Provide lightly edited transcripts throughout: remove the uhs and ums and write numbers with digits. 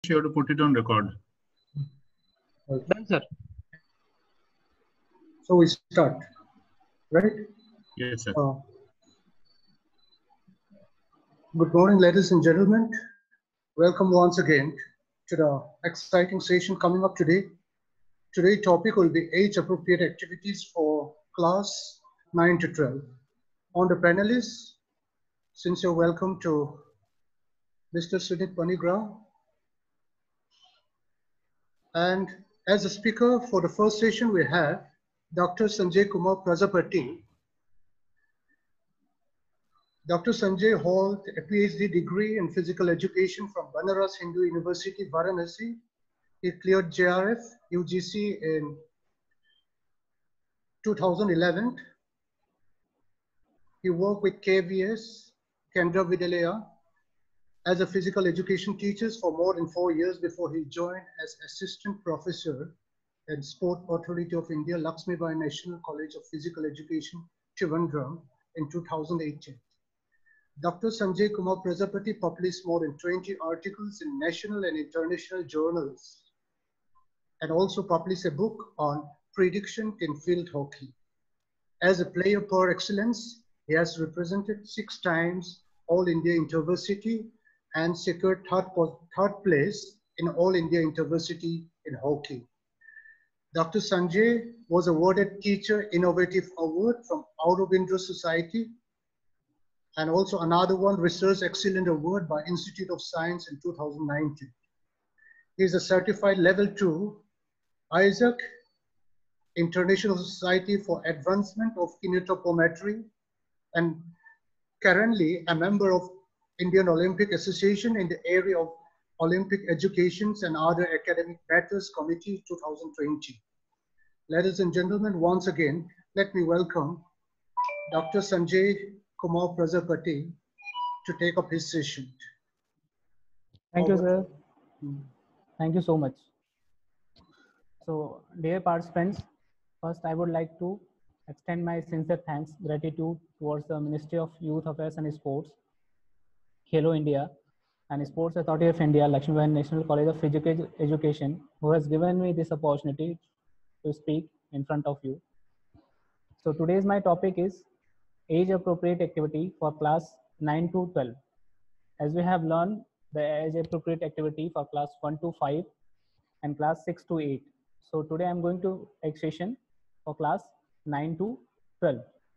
You have to put it on record. Done, sir. So we start, right? Yes, sir. Good morning, ladies and gentlemen. Welcome once again to the exciting session coming up today. Today's topic will be age-appropriate activities for class 9 to 12. On the panelists, sincere welcome to Mr. Sunit Panigra. And as a speaker for the first session, we have Dr. Sanjay Kumar Prajapati. Dr. Sanjay holds a PhD degree in physical education from Banaras Hindu University, Varanasi. He cleared JRF UGC in 2011. He worked with KVS, Kendra Vidyalaya, as a physical education teacher for more than 4 years before he joined as assistant professor at Sport Authority of India, Lakshmibai National College of Physical Education, Trivandrum in 2018. Dr. Sanjay Kumar Prajapati published more than 20 articles in national and international journals and also published a book on prediction in field hockey. As a player par excellence, he has represented 6 times All India Intervarsity and secured third place in All India Intervarsity in hockey. Dr. Sanjay was awarded Teacher Innovative Award from Aurobindo Society and also another one, Research Excellent Award by Institute of Science in 2019. He is a certified level 2 Isaac International Society for Advancement of Kinetopometry and currently a member of Indian Olympic Association in the area of Olympic Educations and Other Academic Matters Committee 2020. Ladies and gentlemen, once again, let me welcome Dr. Sanjay Kumar Prajapati to take up his session. Thank you, sir. Thank you so much. So, dear participants, first I would like to extend my sincere thanks, gratitude towards the Ministry of Youth Affairs and Sports, Khelo India, and Sports Authority of India, Lakshmibai National College of Physical Education, who has given me this opportunity to speak in front of you. So, today's my topic is age-appropriate activity for class 9 to 12. As we have learned the age-appropriate activity for class 1 to 5 and class 6 to 8. So today I'm going to take session for class 9 to 12.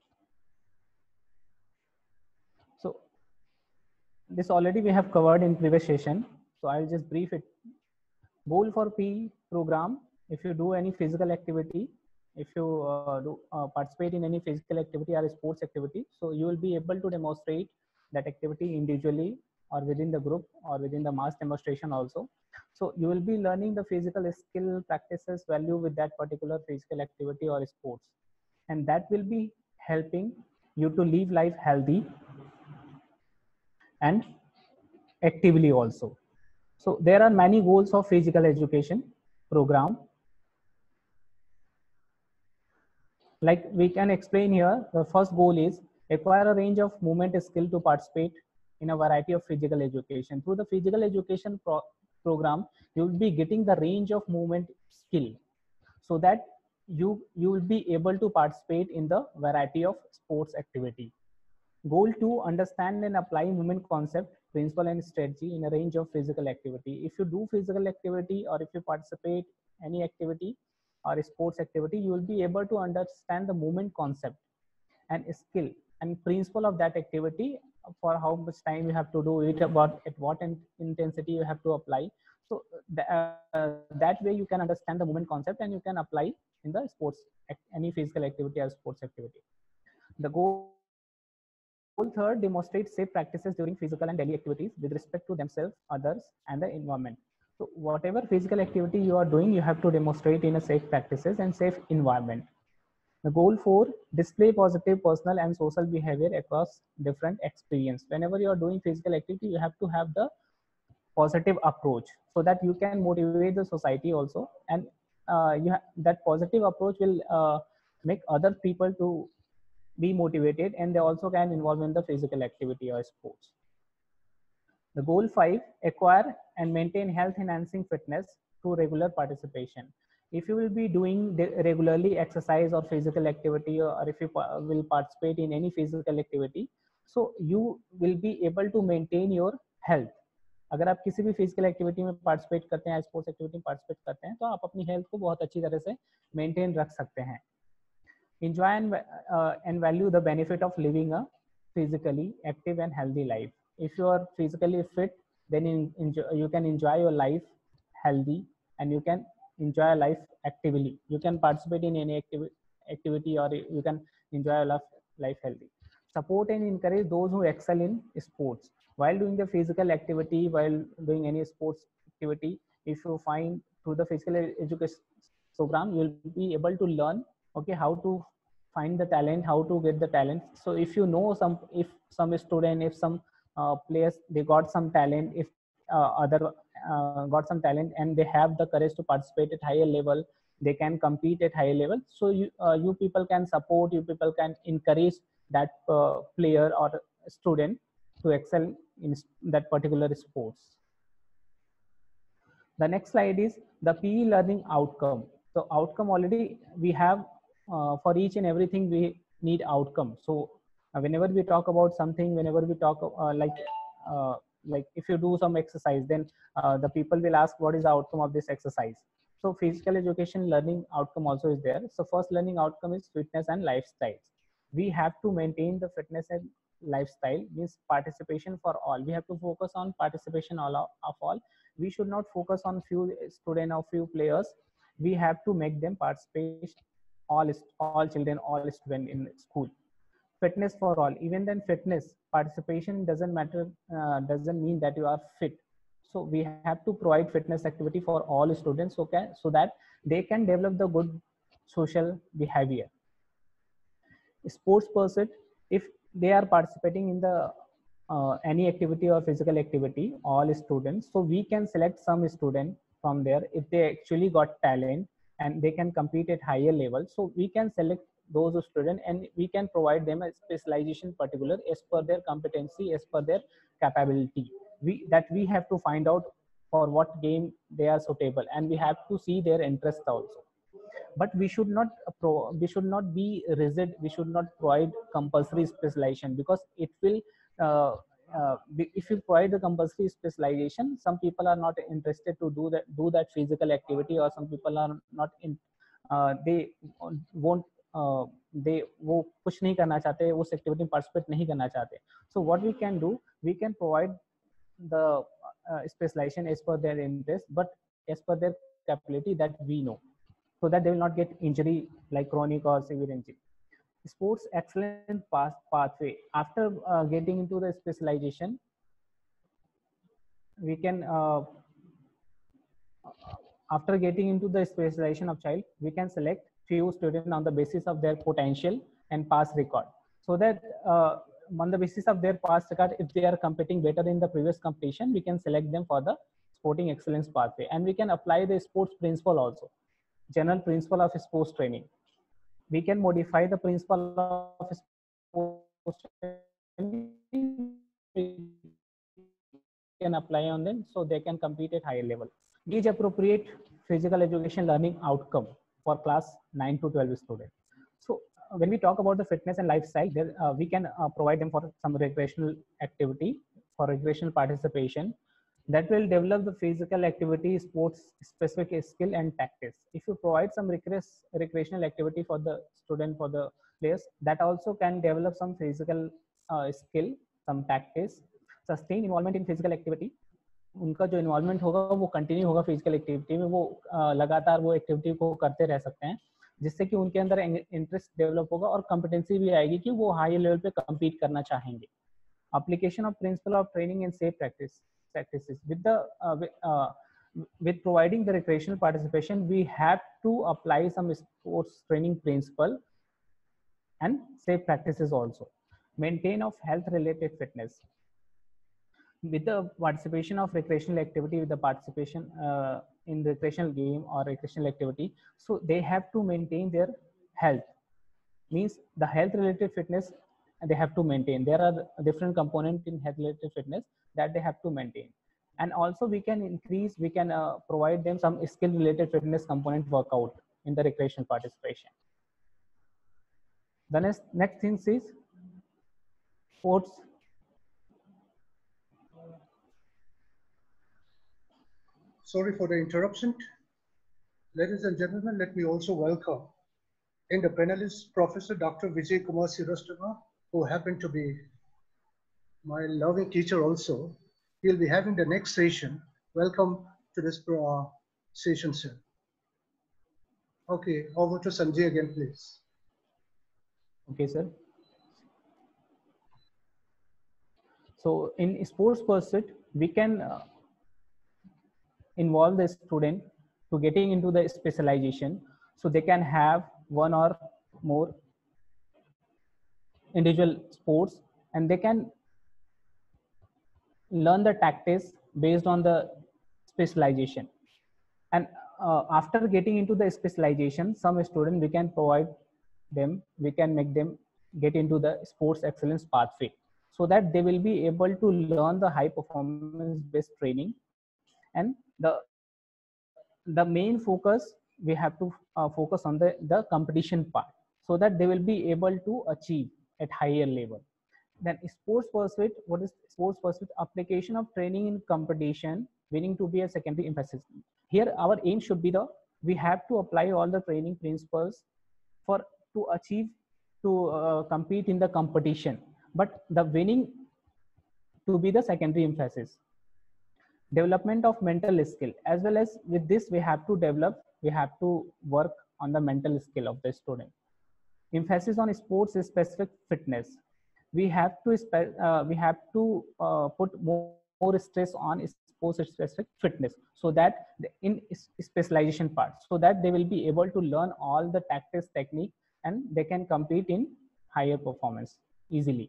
So this already we have covered in previous session. So I'll just brief it. Goal for PE program, if you do any physical activity, if you participate in any physical activity or sports activity, so you will be able to demonstrate that activity individually or within the group or within the mass demonstration also. So you will be learning the physical skill practices value with that particular physical activity or sports, and that will be helping you to live life healthy and actively also. So there are many goals of physical education program. Like we can explain here, the first goal is acquire a range of movement skill to participate in a variety of physical education. Through the physical education program, you will be getting the range of movement skill so that you will be able to participate in the variety of sports activity. Goal 2, understand and apply movement concept, principle and strategy in a range of physical activity. If you do physical activity or if you participate any activity or sports activity, you will be able to understand the movement concept and skill and principle of that activity, for how much time you have to do it, about at what intensity you have to apply. So that way you can understand the movement concept and you can apply in the sports, any physical activity or sports activity. The goal 3rd, demonstrate safe practices during physical and daily activities with respect to themselves, others, and the environment. So whatever physical activity you are doing, you have to demonstrate in a safe practices and safe environment. The goal 4, display positive personal and social behavior across different experience. Whenever you are doing physical activity, you have to have the positive approach so that you can motivate the society also, and that positive approach will make other people to be motivated, and they also can involve in the physical activity or sports. The goal 5, acquire and maintain health enhancing fitness through regular participation. If you will be doing regularly exercise or physical activity, or if you will participate in any physical activity, so you will be able to maintain your health. अगर आप किसी भी physical activity में participate करते हैं, sports activity में participate करते हैं, तो आप अपनी हेल्थ को बहुत अच्छी तरह से मेंटेन रख सकते हैं. Enjoy and value the benefit of living a physically active and healthy life. If you are physically fit, then you can enjoy your life healthy, and you can enjoy life actively. You can participate in any activity, or you can enjoy life healthy. Support and encourage those who excel in sports. While doing the physical activity, while doing any sports activity, if you find through the physical education program, you will be able to learn, okay, how to find the talent, how to get the talent. So if you know if some student, if some players, they got some talent, if other got some talent and they have the courage to participate at higher level, they can compete at higher level. So you people can support, you people can encourage that player or student to excel in that particular sports. The next slide is the PE learning outcome. So outcome, already we have for each and everything we need outcome. So whenever we talk about something, whenever we talk like if you do some exercise, then the people will ask what is the outcome of this exercise. So physical education learning outcome also is there. So first learning outcome is fitness and lifestyle. We have to maintain the fitness and lifestyle, means participation for all. We have to focus on participation of all. We should not focus on few students or few players. We have to make them participate, all children, all students in school. Fitness for all. Even then, fitness participation doesn't matter, doesn't mean that you are fit. So we have to provide fitness activity for all students, okay, so that they can develop the good social behavior. Sports pursuit, if they are participating in the any activity or physical activity, all students, so we can select some student from there if they actually got talent and they can compete at higher level. So we can select those students and we can provide them a specialization particular as per their competency, as per their capability. We have to find out for what game they are suitable, and we have to see their interest also. But we should not be rigid. We should not provide compulsory specialization, because it will if you provide the compulsory specialization, some people are not interested to do that physical activity, or some people are not in they won't they वो कुछ नहीं करना चाहते, उस activity में participate नहीं करना चाहते. So what we can do, we can provide the specialization as per their interest, but as per their capability that we know, so that they will not get injury like chronic or severe injury. Sports excellent pathway. After getting into the specialization, we can after getting into the specialization of child, we can select few students on the basis of their potential and past record, so that on the basis of their past record, if they are competing better in the previous competition, we can select them for the sporting excellence pathway. And we can apply the sports principle also, general principle of sports training. We can modify the principle of sports training, we can apply on them so they can compete at higher level. Age appropriate physical education learning outcome for class 9 to 12 students. So when we talk about the fitness and lifestyle, there we can provide them for some recreational activity, for recreational participation, that will develop the physical activity, sports specific skill and tactics. If you provide some recreational activity for the student, for the players, that also can develop some physical skill, some tactics. Sustain involvement in physical activity, उनका जो involvement होगा वो continue होगा physical activity में, वो लगातार वो activity को करते रह सकते हैं, जिससे कि उनके अंदर इंटरेस्ट डेवलप होगा और कॉम्पिटेंसी भी आएगी कि वो हाई लेवल पे कम्पीट करना चाहेंगे. Application of principle of training and safe practices with providing the recreational participation, we have to apply some sports training principle and safe practices also. Maintain of health related fitness. With the participation of recreational activity, with the participation in recreational game or recreational activity, so they have to maintain their health, means the health related fitness they have to maintain. There are different components in health related fitness that they have to maintain. And also we can provide them some skill related fitness component workout in the recreational participation. The next thing is sports. Sorry for the interruption. Ladies and gentlemen, let me also welcome in the panelists Professor Dr. Vijay Kumar Sirastama, who happened to be my loving teacher also. He'll be having the next session. Welcome to this session, sir. Okay, over to Sanjay again, please. Okay, sir. So in sports pursuit, we can involve the student to getting into the specialization, so they can have one or more individual sports, and they can learn the tactics based on the specialization. And after getting into the specialization, some student we can provide them, we can make them get into the sports excellence pathway, so that they will be able to learn the high performance based training. And the main focus, we have to focus on the competition part, so that they will be able to achieve at higher level. Then sports pursuit, what is sports pursuit? Application of training in competition, winning to be a secondary emphasis. Here our aim should be we have to apply all the training principles for to achieve to compete in the competition, but the winning to be the secondary emphasis. Development of mental skill, as well as with this we have to work on the mental skill of the student. Emphasis on sports specific fitness. We have to put more stress on sports specific fitness, so that in specialization part, so that they will be able to learn all the tactics, technique, and they can compete in higher performance easily.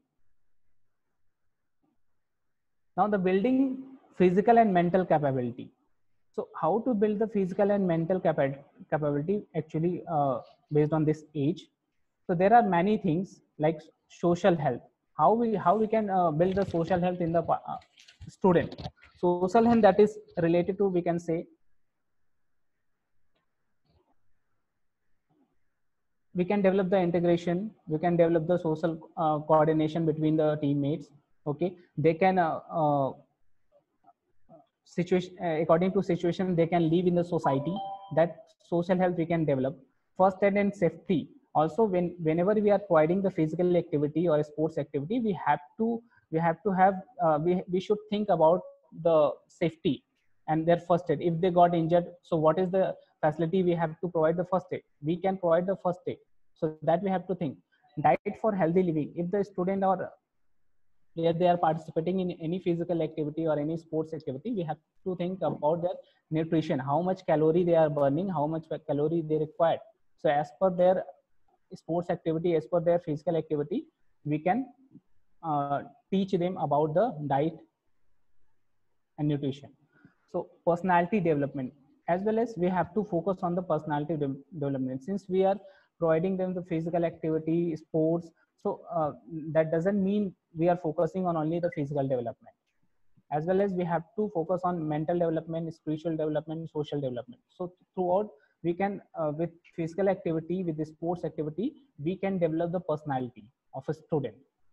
Now the building physical and mental capability. So how to build the physical and mental capability actually based on this age? So there are many things like social health. How we can build the social health in the student. Social health, that is related to, we can say, we can develop the integration, we can develop the social coordination between the teammates. Okay, they can situation according to situation they can live in the society. That social health we can develop. First aid and safety. Also, whenever we are providing the physical activity or sports activity, we should think about the safety and their first aid. If they got injured, so what is the facility we have to provide? The first aid, we can provide the first aid, so that we have to think. Diet for healthy living. If the student or if they are participating in any physical activity or any sports activity, we have to think about their nutrition, how much calorie they are burning, how much calorie they require. So as per their sports activity, as per their physical activity, we can teach them about the diet and nutrition. So personality development, as well as we have to focus on the personality development. Since we are providing them the physical activity, sports, so that doesn't mean we are focusing on only the physical development. As well as we have to focus on mental development, spiritual development, social development. So throughout, we can with physical activity, with the sports activity, we can develop the personality of a student.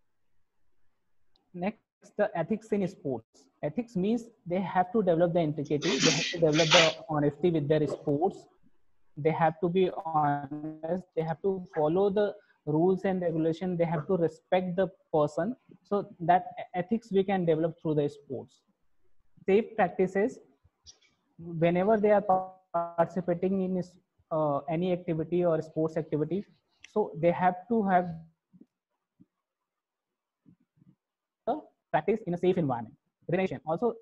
Next, the ethics in sports. Ethics means they have to develop the integrity, they have to develop the honesty with their sports, they have to be honest, they have to follow the rules and regulation, they have to respect the person. So that ethics we can develop through the sports. Safe practices. Whenever they are participating in any activity or sports activity, so they have to have the practice in a safe environment. Relation. Also,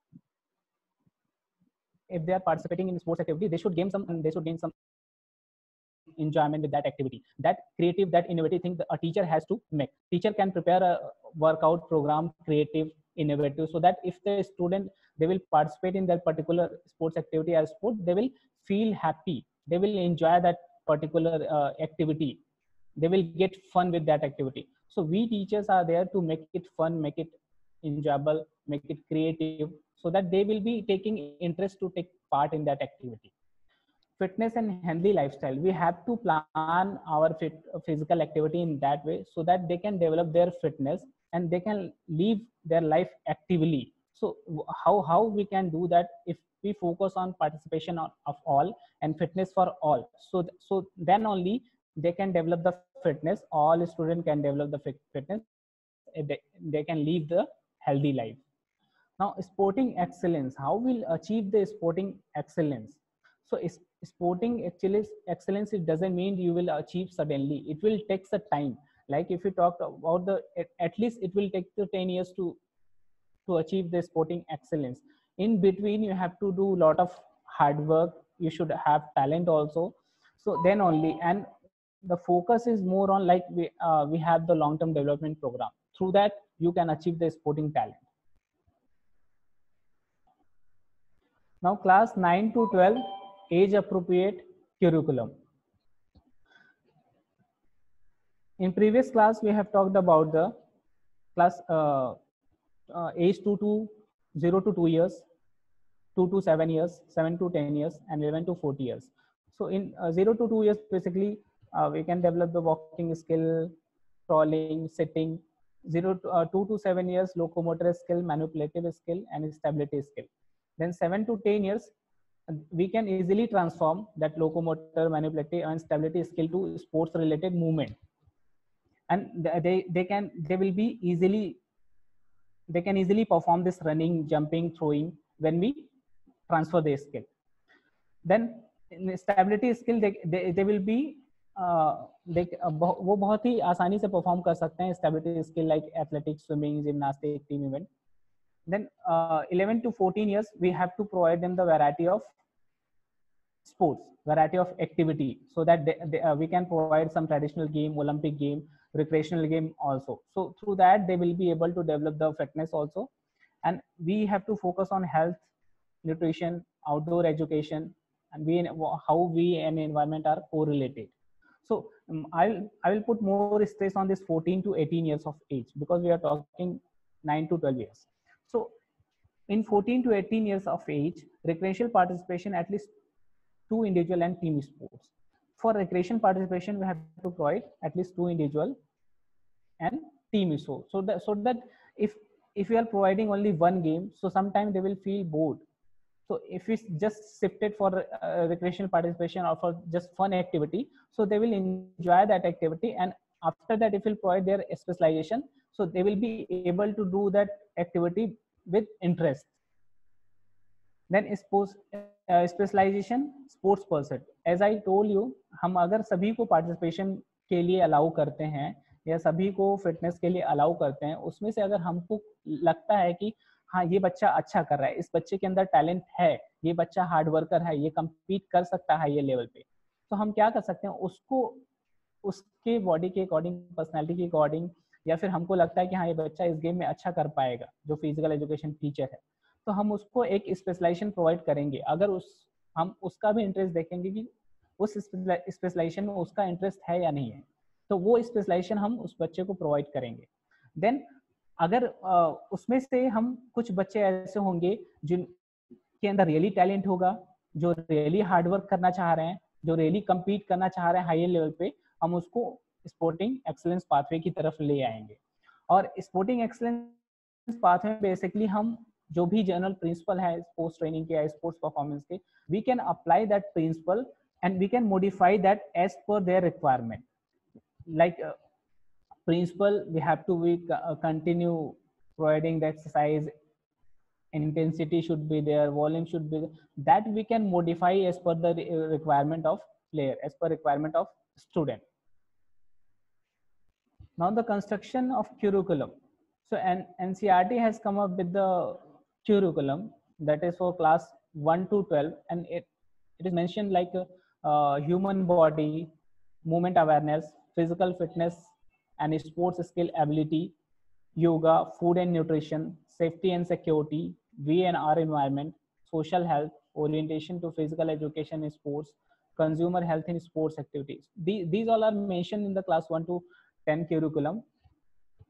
if they are participating in sports activity, they should gain some enjoyment with that activity. That creative, that innovative thing a teacher has to make. Teacher can prepare a workout program, creative, innovative, so that if the student, they will participate in that particular sports activity or sport, they will feel happy, they will enjoy that particular activity, they will get fun with that activity. So we teachers are there to make it fun, make it enjoyable, make it creative, so that they will be taking interest to take part in that activity. Fitness and healthy lifestyle, we have to plan our physical activity in that way so that they can develop their fitness and they can live their life actively. So how we can do that? If we focus on participation of all and fitness for all, so then only they can develop the fitness, all students can develop the fitness, they can live the healthy life. Now, sporting excellence, how will achieve the sporting excellence? So sporting actually excellence, it doesn't mean you will achieve suddenly. It will take some time. Like if you talk about the, at least it will take the 10 years to achieve the sporting excellence. In between, you have to do a lot of hard work. You should have talent also. So then only, and the focus is more on like we have the long-term development program. Through that, you can achieve the sporting talent. Now, class 9 to 12, age appropriate curriculum. In previous class, we have talked about the class age 0 to 2 years, 2 to 7 years, 7 to 10 years, and 11 to 40 years. So in 0 to 2 years, basically, we can develop the walking skill, crawling, sitting. 2 to 7 years, locomotor skill, manipulative skill, and stability skill. Then 7 to 10 years, we can easily transform that locomotor, manipulative, and stability skill to sports related movement, and they can easily perform this running, jumping, throwing when we transfer their skill. Then in stability skill, they will be वो बहुत ही आसानी से perform कर सकते हैं stability skill like athletics, swimming, gymnastics, team event. Then 11 to 14 years, we have to provide them the variety of sports, variety of activity, so that we can provide some traditional game, Olympic game, recreational game also. So through that, they will be able to develop the fitness also. And we have to focus on health, nutrition, outdoor education, and how we and environment are correlated. So I will put more stress on this 14 to 18 years of age, because we are talking 9 to 12 years. So in 14 to 18 years of age, recreational participation, at least 2 individual and team sports. For recreation participation, we have to provide at least 2 individual and team sports. So that if we are providing only one game, so sometimes they will feel bored. So if it's just shifted for recreational participation or for just fun activity, so they will enjoy that activity, and after that, if we'll provide their specialization, so they will be able to do that activity with interest. Then specialization, sports person. As I told you, हम अगर सभी को participation के लिए allow करते हैं या सभी को fitness के लिए allow करते हैं, उसमें से अगर हमको लगता है कि हाँ ये बच्चा अच्छा कर रहा है, इस बच्चे के अंदर टैलेंट है, ये बच्चा हार्ड वर्कर है, ये compete कर सकता है ये लेवल पे, तो हम क्या कर सकते हैं, उसको उसके बॉडी के अकॉर्डिंग, पर्सनैलिटी के अकॉर्डिंग, या फिर हमको लगता है कि हाँ ये बच्चा इस गेम में अच्छा कर पाएगा, जो फिजिकल एजुकेशन टीचर है, तो हम उसको एक स्पेशलाइजेशन प्रोवाइड करेंगे. अगर हम उसका भी इंटरेस्ट देखेंगे कि उस स्पेशलाइजेशन में उसका इंटरेस्ट है या नहीं है, तो वो स्पेशलाइजेशन हम उस बच्चे को प्रोवाइड करेंगे. देन अगर उसमें से हम कुछ बच्चे ऐसे होंगे जिनके अंदर रियली टैलेंट होगा, जो रियली हार्डवर्क करना चाह रहे हैं, जो रियली कम्पीट करना चाह रहे हैं हायर लेवल पे, हम उसको स्पोर्टिंग एक्सीलेंस पाथवे की तरफ ले आएंगे. और स्पोर्टिंग एक्सीलेंस पाथवे में बेसिकली हम जो भी जनरल प्रिंसिपल है स्पोर्ट्स ट्रेनिंग के या स्पोर्ट्स परफॉर्मेंस के, we can apply that principle and we can modify that as per their requirement. Like principle, we have to continue providing the exercise, intensity should be there, volume should be there, that we can modify as per the requirement of player, as per requirement of student. Now the construction of curriculum. So NCERT has come up with the curriculum that is for class 1 to 12, and it is mentioned like human body, movement awareness, physical fitness and sports skill ability, yoga, food and nutrition, safety and security, V&R environment, social health, orientation to physical education in sports, consumer health in sports activities. These all are mentioned in the class 1 to 10 curriculum.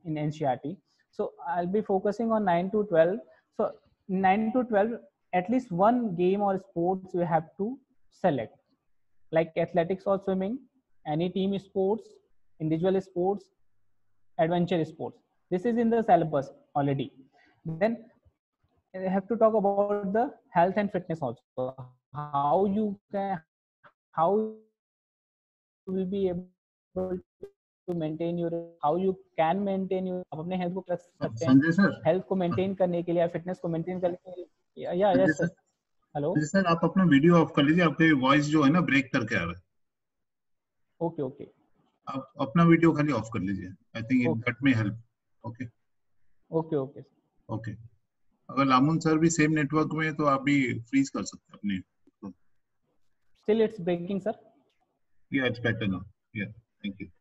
in NCERT. So I'll be focusing on 9 to 12. So 9 to 12, at least one game or sports you have to select, like athletics or swimming, any team sports, individual sports, adventure sports. This is in the syllabus already. Then I have to talk about the health and fitness also. How you can, how you will be able to maintain your, how you can maintain your, आप अपने health को रख सकते हैं, Sanjay sir, health को maintain करने के लिए या फिटनेस को मेंटेन करने के लिए. या yes sir. Hello. Sanjay sir, आप अपना वीडियो ऑफ कर लीजिए, आपकी वॉइस जो है ना ब्रेक करके आ रहा है. Okay okay. आप अपना वीडियो खाली ऑफ कर लीजिए. I think that may help. Okay okay okay okay. अगर लामुन सर भी सेम नेटवर्क में है तो आप भी फ्रीज कर सकते हैं अपने. Still it's breaking, sir. Yeah, it's better now. Yeah, thank you.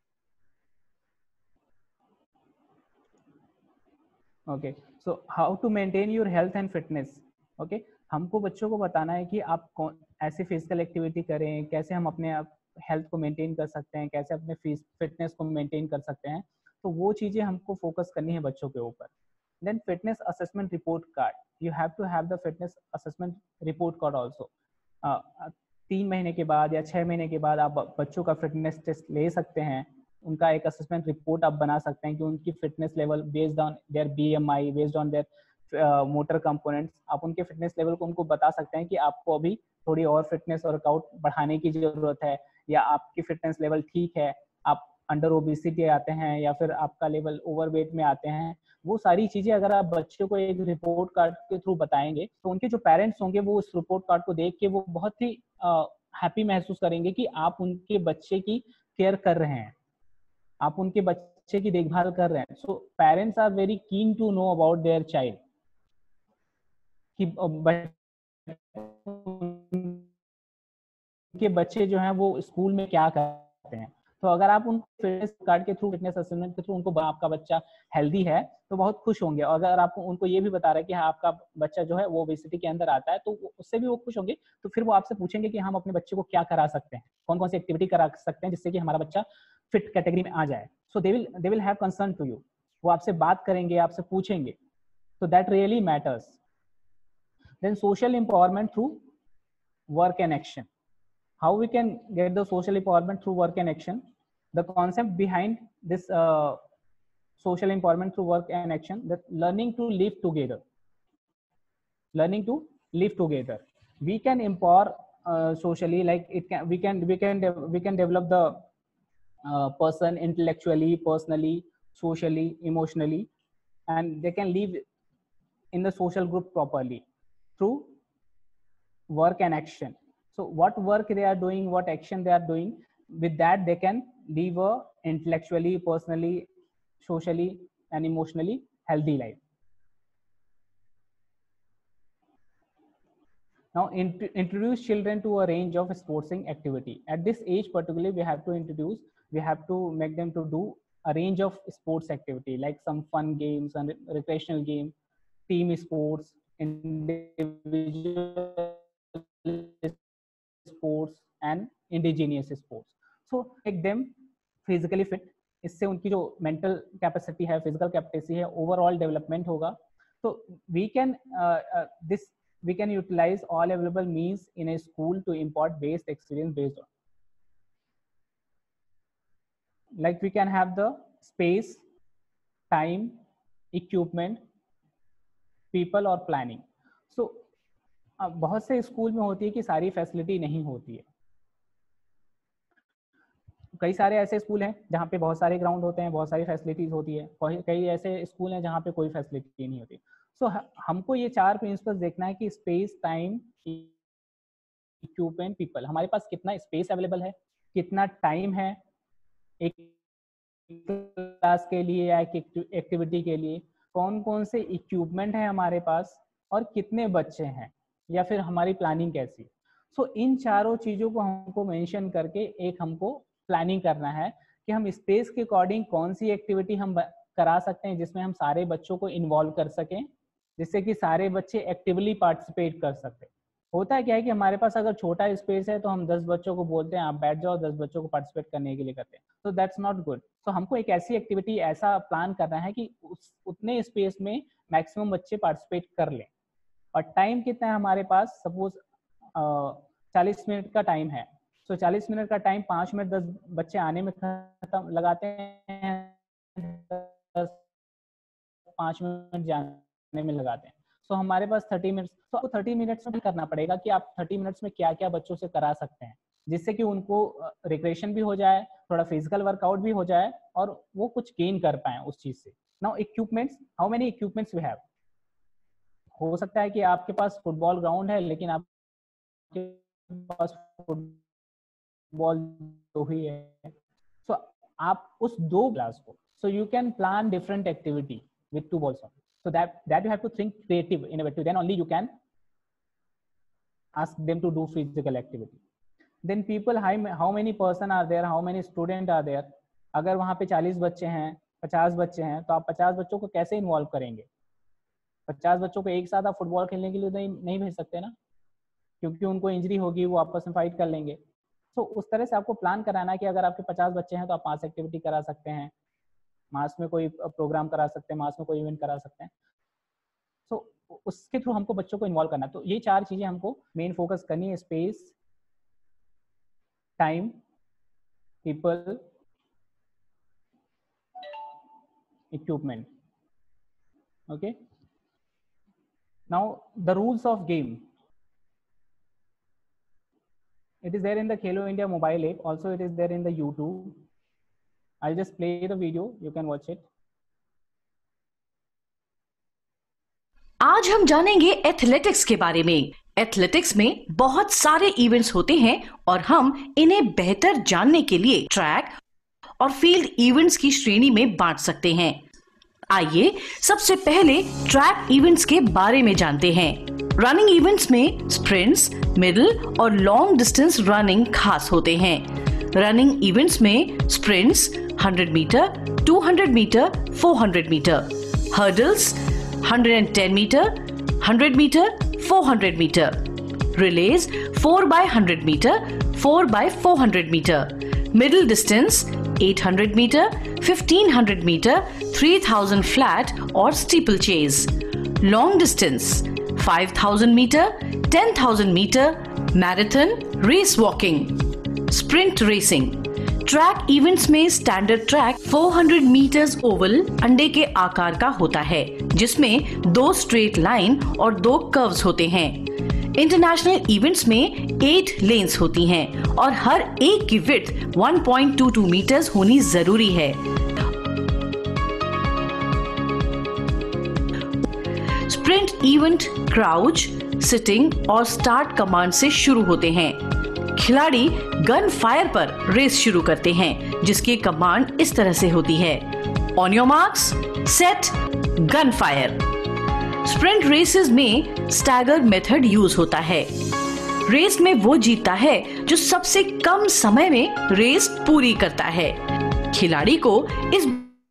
Okay, so how to maintain your health and fitness. Okay, हमको बच्चों को बताना है कि आप कौन ऐसे फिजिकल एक्टिविटी करें, कैसे हम अपने आप हेल्थ को मेंटेन कर सकते हैं, कैसे अपने फिटनेस को मेंटेन कर सकते हैं. तो वो चीजें हमको फोकस करनी है बच्चों के ऊपर. Then fitness assessment report card. You have to have the fitness assessment report card also. 3 महीने के बाद या 6 महीने के बाद आप बच्चों का फिटनेस टेस्ट ले सकते हैं. उनका एक असेसमेंट रिपोर्ट आप बना सकते हैं कि उनकी fitness level based on their BMI, based on their motor components, आप उनके फिटनेस लेवल को उनको बता सकते हैं कि आपको अभी थोड़ी और फिटनेस वर्कआउट बढ़ाने की जरूरत है, या आपकी फिटनेस लेवल ठीक है, आप अंडर ओबेसिटी आते हैं या फिर आपका लेवल ओवरवेट में आते हैं. वो सारी चीजें अगर आप बच्चों को एक रिपोर्ट कार्ड के थ्रू बताएंगे तो उनके जो पेरेंट्स होंगे वो उस रिपोर्ट कार्ड को देख के वो बहुत ही हैप्पी महसूस करेंगे कि आप उनके बच्चे की केयर कर रहे हैं, आप उनके बच्चे की देखभाल कर रहे हैं. So parents are very keen to know about their child कि उनके बच्चे जो हैं वो स्कूल में क्या करते हैं. तो अगर आप उन फिटनेस कार्ड के थ्रू, फिटनेस असेसमेंट के थ्रू उनको आपका बच्चा हेल्दी है तो बहुत खुश होंगे. और अगर आप उनको ये भी बता रहे हैं कि हाँ आपका बच्चा जो है वो ओबेसिटी के अंदर आता है तो उससे भी वो खुश होंगे. तो फिर वो आपसे पूछेंगे कि हम अपने बच्चे को क्या करा सकते हैं, कौन कौन सी एक्टिविटी करा सकते हैं जिससे कि हमारा बच्चा फिट कैटेगरी में आ जाए. So they will have concern to you. वो आपसे बात करेंगे, आपसे पूछेंगे. So that really matters. Then social empowerment through work and action. How we can get the social empowerment through work and action? The concept behind this social empowerment through work and action, that learning to live together. Learning to live together. We can empower socially, like we can develop the person intellectually, personally, socially, emotionally, and they can live in the social group properly through work and action. So what work they are doing, what action they are doing, with that they can live a intellectually, personally, socially and emotionally healthy life. Now introduce children to a range of sporting activity. At this age particularly we have to make them to do a range of sports activity, like some fun games and recreational games, team sports, individual sports and indigenous sports. So make them physically fit. इससे उनकी जो mental capacity है, physical capacity है, overall development होगा. So we can utilize all available means in a school to impart based experience based on. Like we can have the space, time, equipment, people और planning. So बहुत से school में होती है कि सारी फैसिलिटी नहीं होती है. कई सारे ऐसे स्कूल हैं जहाँ पे बहुत सारे ग्राउंड होते हैं, बहुत सारी फैसिलिटीज होती है. कई ऐसे स्कूल हैं जहाँ पे कोई फैसिलिटी नहीं होती. सो हमको ये 4 प्रिंसिपल्स देखना है कि स्पेस, टाइम, इक्विपमेंट, पीपल. हमारे पास कितना स्पेस अवेलेबल है, कितना टाइम है एक क्लास के लिए या एक एक्टिविटी के लिए, कौन कौन से इक्विपमेंट है हमारे पास, और कितने बच्चे हैं, या फिर हमारी प्लानिंग कैसी. सो इन चारों चीज़ों को हमको मेंशन करके एक हमको प्लानिंग करना है कि हम स्पेस के अकॉर्डिंग कौन सी एक्टिविटी हम करा सकते हैं जिसमें हम सारे बच्चों को इन्वॉल्व कर सकें, जिससे कि सारे बच्चे एक्टिवली पार्टिसिपेट कर सकते. होता है क्या है कि हमारे पास अगर छोटा स्पेस है तो हम 10 बच्चों को बोलते हैं आप बैठ जाओ, 10 बच्चों को पार्टिसिपेट करने के लिए करते हैं, तो दैट्स नॉट गुड। तो हमको एक ऐसी एक्टिविटी ऐसा प्लान करना है कि उतने स्पेस में मैक्सिमम बच्चे पार्टिसिपेट कर लें। और टाइम कितना है हमारे पास, सपोज 40 मिनट का टाइम है, तो 40 मिनट का टाइम 5 मिनट 10 बच्चे आने में खत्म लगाते हैं, 5 मिनट जाने में लगाते हैं, तो हमारे पास 30 मिनट्स। तो आपको 30 मिनट्स में करना पड़ेगा कि आप 30 मिनट्स में क्या क्या बच्चों से करा सकते हैं, जिससे कि उनको रिक्रिएशन भी हो जाए, थोड़ा फिजिकल वर्कआउट भी हो जाए और वो कुछ गेन कर पाए उस चीज से। Now equipments, how many equipments we have. हो सकता है कि आपके पास फुटबॉल ग्राउंड है लेकिन आपके पास फुटबॉल तो ही है, सो आप उस 2 क्लास को, so you can plan different activity with 2 balls only. So that you have to think creative, innovative, then only you can ask them to do physical activity. Then people, how many person are there, how many student are there. अगर वहाँ पे 40 बच्चे हैं, 50 बच्चे हैं, तो आप 50 बच्चों को कैसे इन्वॉल्व करेंगे? 50 बच्चों को एक साथ आप फुटबॉल खेलने के लिए नहीं भेज सकते ना, क्योंकि उनको इंजरी होगी, वो आपस में फाइट कर लेंगे। तो उस तरह से आपको प्लान कराना है कि अगर आपके 50 बच्चे हैं तो आप 5 एक्टिविटी करा सकते हैं, मास में कोई प्रोग्राम करा सकते हैं, मास में कोई इवेंट करा सकते हैं। तो उसके थ्रू हमको बच्चों को इन्वॉल्व करना है। तो ये 4 चीजें हमको मेन फोकस करनी है, space, time, people, equipment. Okay, now the rules of game, it is there in the Khelo India mobile app, also it is there in the YouTube. I'll just play the video, you can watch it. आज हम जानेंगे athletics के बारे में। Athletics में बहुत सारे events होते हैं और हम इन्हें बेहतर जानने के लिए ट्रैक और फील्ड इवेंट्स की श्रेणी में बांट सकते हैं। आइए सबसे पहले ट्रैक इवेंट्स के बारे में जानते हैं। रनिंग इवेंट्स में स्प्रिंट्स, मिडिल और लॉन्ग डिस्टेंस रनिंग खास होते हैं। रनिंग इवेंट्स में sprints 100 meter, 200 meter, 400 meter, hurdles 110 meter, 100 meter, 400 meter, relays 4x100 meter, 4x400 meter, middle distance 800 meter, 1500 meter, 3000 flat और steeplechase, long distance 5000 meter, 10,000 meter, marathon, race walking, sprint racing. Track events में standard track 400 meters oval अंडे के आकार का होता है, जिसमें 2 straight line और 2 कर्व्स होते हैं। इंटरनेशनल इवेंट्स में 8 लेन्स होती हैं और हर एक की विड्थ 1.22 मीटर्स होनी जरूरी है। स्प्रिंट इवेंट क्राउच, सिटिंग और स्टार्ट कमांड से शुरू होते हैं। खिलाड़ी गन फायर पर रेस शुरू करते हैं, जिसकी कमांड इस तरह से होती है, on your marks, set, gun fire. Sprint races में स्टैगर मेथड यूज होता है। रेस में वो जीतता है जो सबसे कम समय में रेस पूरी करता है। खिलाड़ी को इस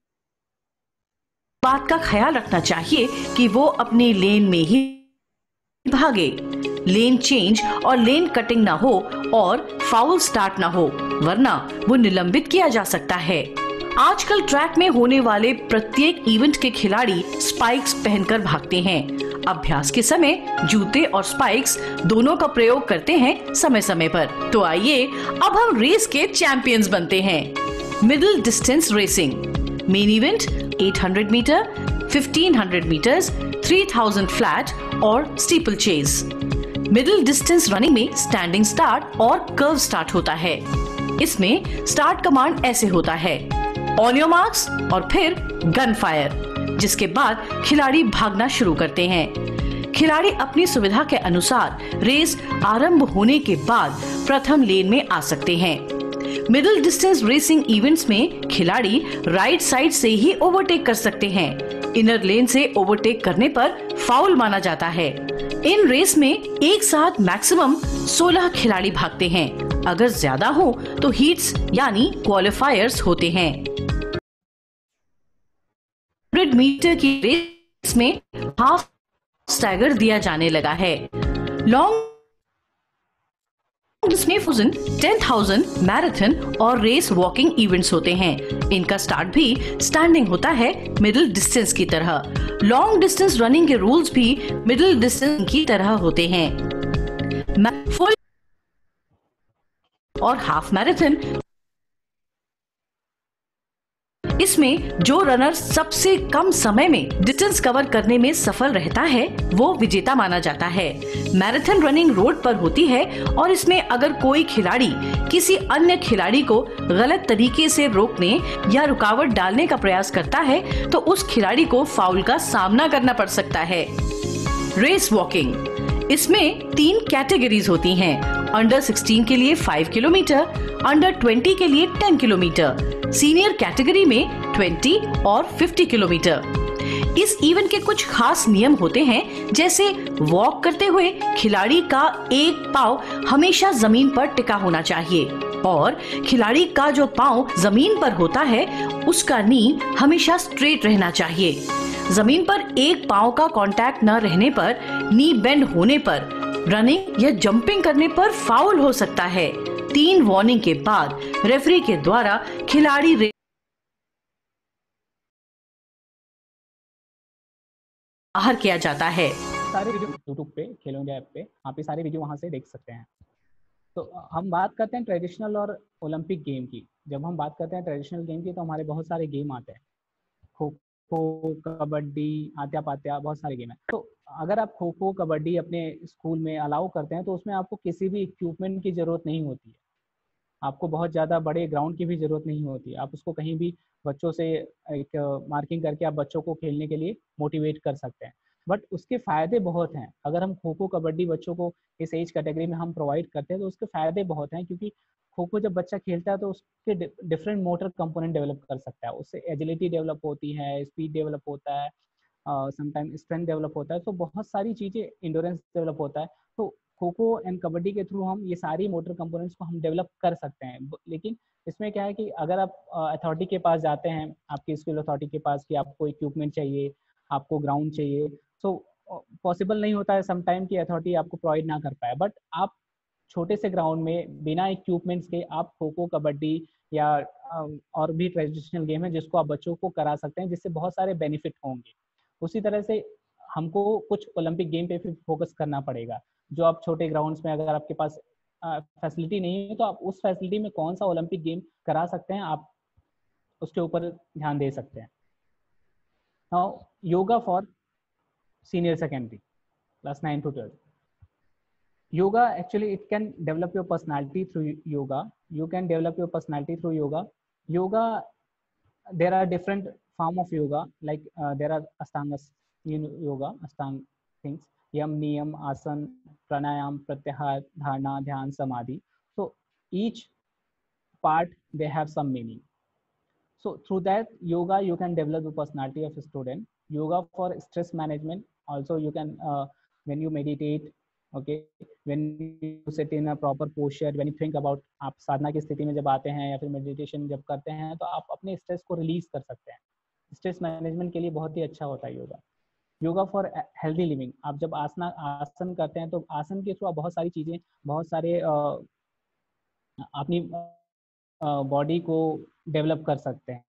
बात का ख्याल रखना चाहिए कि वो अपनी लेन में ही भागे, लेन चेंज और लेन कटिंग ना हो और फाउल स्टार्ट ना हो, वरना वो निलंबित किया जा सकता है। आजकल ट्रैक में होने वाले प्रत्येक इवेंट के खिलाड़ी स्पाइक्स पहनकर भागते हैं। अभ्यास के समय जूते और स्पाइक्स दोनों का प्रयोग करते हैं समय समय पर। तो आइए अब हम रेस के चैंपियंस बनते हैं। Middle distance racing, main event 800 meter, 1500 meters, 3000 flat और steeplechase. Middle distance running में स्टैंडिंग स्टार्ट और कर्व स्टार्ट होता है। इसमें स्टार्ट कमांड ऐसे होता है, ऑन योर मार्क्स और फिर गन फायर, जिसके बाद खिलाड़ी भागना शुरू करते हैं। खिलाड़ी अपनी सुविधा के अनुसार रेस आरंभ होने के बाद प्रथम लेन में आ सकते हैं। मिडिल डिस्टेंस रेसिंग इवेंट्स में खिलाड़ी राइट साइड से ही ओवरटेक कर सकते हैं। इनर लेन से ओवरटेक करने पर फाउल माना जाता है। इन रेस में एक साथ मैक्सिमम 16 खिलाड़ी भागते हैं। अगर ज्यादा हो तो हीट्स यानी क्वालिफायर्स होते हैं। 100 मीटर की रेस में हाफ स्टैगर दिया जाने लगा है। लॉन्ग इसमें 10,000 मैराथन और रेस वॉकिंग इवेंट्स होते हैं। इनका स्टार्ट भी स्टैंडिंग होता है मिडिल डिस्टेंस की तरह। लॉन्ग डिस्टेंस रनिंग के रूल्स भी मिडिल डिस्टेंस की तरह होते हैं। फुल और हाफ मैराथन, इसमें जो रनर सबसे कम समय में डिस्टेंस कवर करने में सफल रहता है वो विजेता माना जाता है। मैराथन रनिंग रोड पर होती है और इसमें अगर कोई खिलाड़ी किसी अन्य खिलाड़ी को गलत तरीके से रोकने या रुकावट डालने का प्रयास करता है तो उस खिलाड़ी को फाउल का सामना करना पड़ सकता है। रेस वॉकिंग, इसमें 3 कैटेगरीज होती हैं। अंडर 16 के लिए 5 किलोमीटर, अंडर 20 के लिए 10 किलोमीटर, सीनियर कैटेगरी में 20 और 50 किलोमीटर। इस इवेंट के कुछ खास नियम होते हैं, जैसे वॉक करते हुए खिलाड़ी का एक पाँव हमेशा जमीन पर टिका होना चाहिए और खिलाड़ी का जो पाँव जमीन पर होता है उसका नी हमेशा स्ट्रेट रहना चाहिए। जमीन पर एक पाँव का कांटेक्ट न रहने पर, नी बेंड होने पर, रनिंग या जंपिंग करने पर फाउल हो सकता है। 3 वार्निंग के बाद रेफरी के द्वारा खिलाड़ी बाहर किया जाता है। सारे वीडियो यूट्यूब पे, खेलो इंडिया ऐप पे आप ये सारे वीडियो वहां से देख सकते हैं। तो हम बात करते हैं ट्रेडिशनल और ओलंपिक गेम की। जब हम बात करते हैं ट्रेडिशनल गेम की तो हमारे बहुत सारे गेम आते हैं, खो खो, कबड्डी, आत्या पात्या, बहुत सारे गेम हैं। तो अगर आप खो खो कबड्डी अपने स्कूल में अलाउ करते हैं तो उसमें आपको किसी भी इक्विपमेंट की ज़रूरत नहीं होती है, आपको बहुत ज़्यादा बड़े ग्राउंड की भी ज़रूरत नहीं होती है। आप उसको कहीं भी बच्चों से एक मार्किंग करके आप बच्चों को खेलने के लिए मोटिवेट कर सकते हैं। बट उसके फ़ायदे बहुत हैं। अगर हम खो खो कबड्डी बच्चों को इस एज कैटेगरी में हम प्रोवाइड करते हैं तो उसके फ़ायदे बहुत हैं, क्योंकि खो खो जब बच्चा खेलता है तो उसके डिफरेंट मोटर कंपोनेंट डेवलप कर सकता है। उससे एजिलिटी डेवलप होती है, स्पीड डेवलप होता है, समटाइम स्ट्रेंथ डेवलप होता है, तो बहुत सारी चीज़ें, इंडोरेंस डेवलप होता है। तो खो खो एंड कबड्डी के थ्रू हम ये सारी मोटर कंपोनेंट्स को हम डेवलप कर सकते हैं। लेकिन इसमें क्या है कि अगर आप अथॉरिटी के पास जाते हैं, आपकी स्कूल अथॉरिटी के पास, कि आपको इक्विपमेंट चाहिए, आपको ग्राउंड चाहिए, सो पॉसिबल नहीं होता है समटाइम कि अथॉरिटी आपको प्रोवाइड ना कर पाए। बट आप छोटे से ग्राउंड में बिना इक्विपमेंट्स के आप खो खो कबड्डी या और भी ट्रेडिशनल गेम है जिसको आप बच्चों को करा सकते हैं, जिससे बहुत सारे बेनिफिट होंगे। उसी तरह से हमको कुछ ओलंपिक गेम पे फिर फोकस करना पड़ेगा। जो आप छोटे ग्राउंड्स में, अगर आपके पास फैसिलिटी नहीं है तो आप उस फैसिलिटी में कौन सा ओलंपिक गेम करा सकते हैं, आप उसके ऊपर ध्यान दे सकते हैं। Now yoga for senior secondary class 9 to 12. Yoga, actually it can develop your personality through yoga. You can develop your personality through yoga. Yoga, there are different form of yoga, like there are ashtanga yoga, ashtang things, yam, niyam, asan, pranayam, pratyahar, dharana, dhyan, samadhi. So each part they have some meaning. So through that yoga you can develop the personality of a student. Yoga for stress management also, you can when you meditate, okay, when you sit in a proper posture, when you think about, आप साधना की स्थिति में जब आते हैं या फिर meditation जब करते हैं तो आप अपने स्ट्रेस को रिलीज कर सकते हैं। स्ट्रेस मैनेजमेंट के लिए बहुत ही अच्छा होता है yoga. Yoga for healthy living, आप जब आसन करते हैं तो आसन के थ्रू आप बहुत सारी चीज़ें, बहुत सारे अपनी बॉडी को डेवलप कर सकते हैं।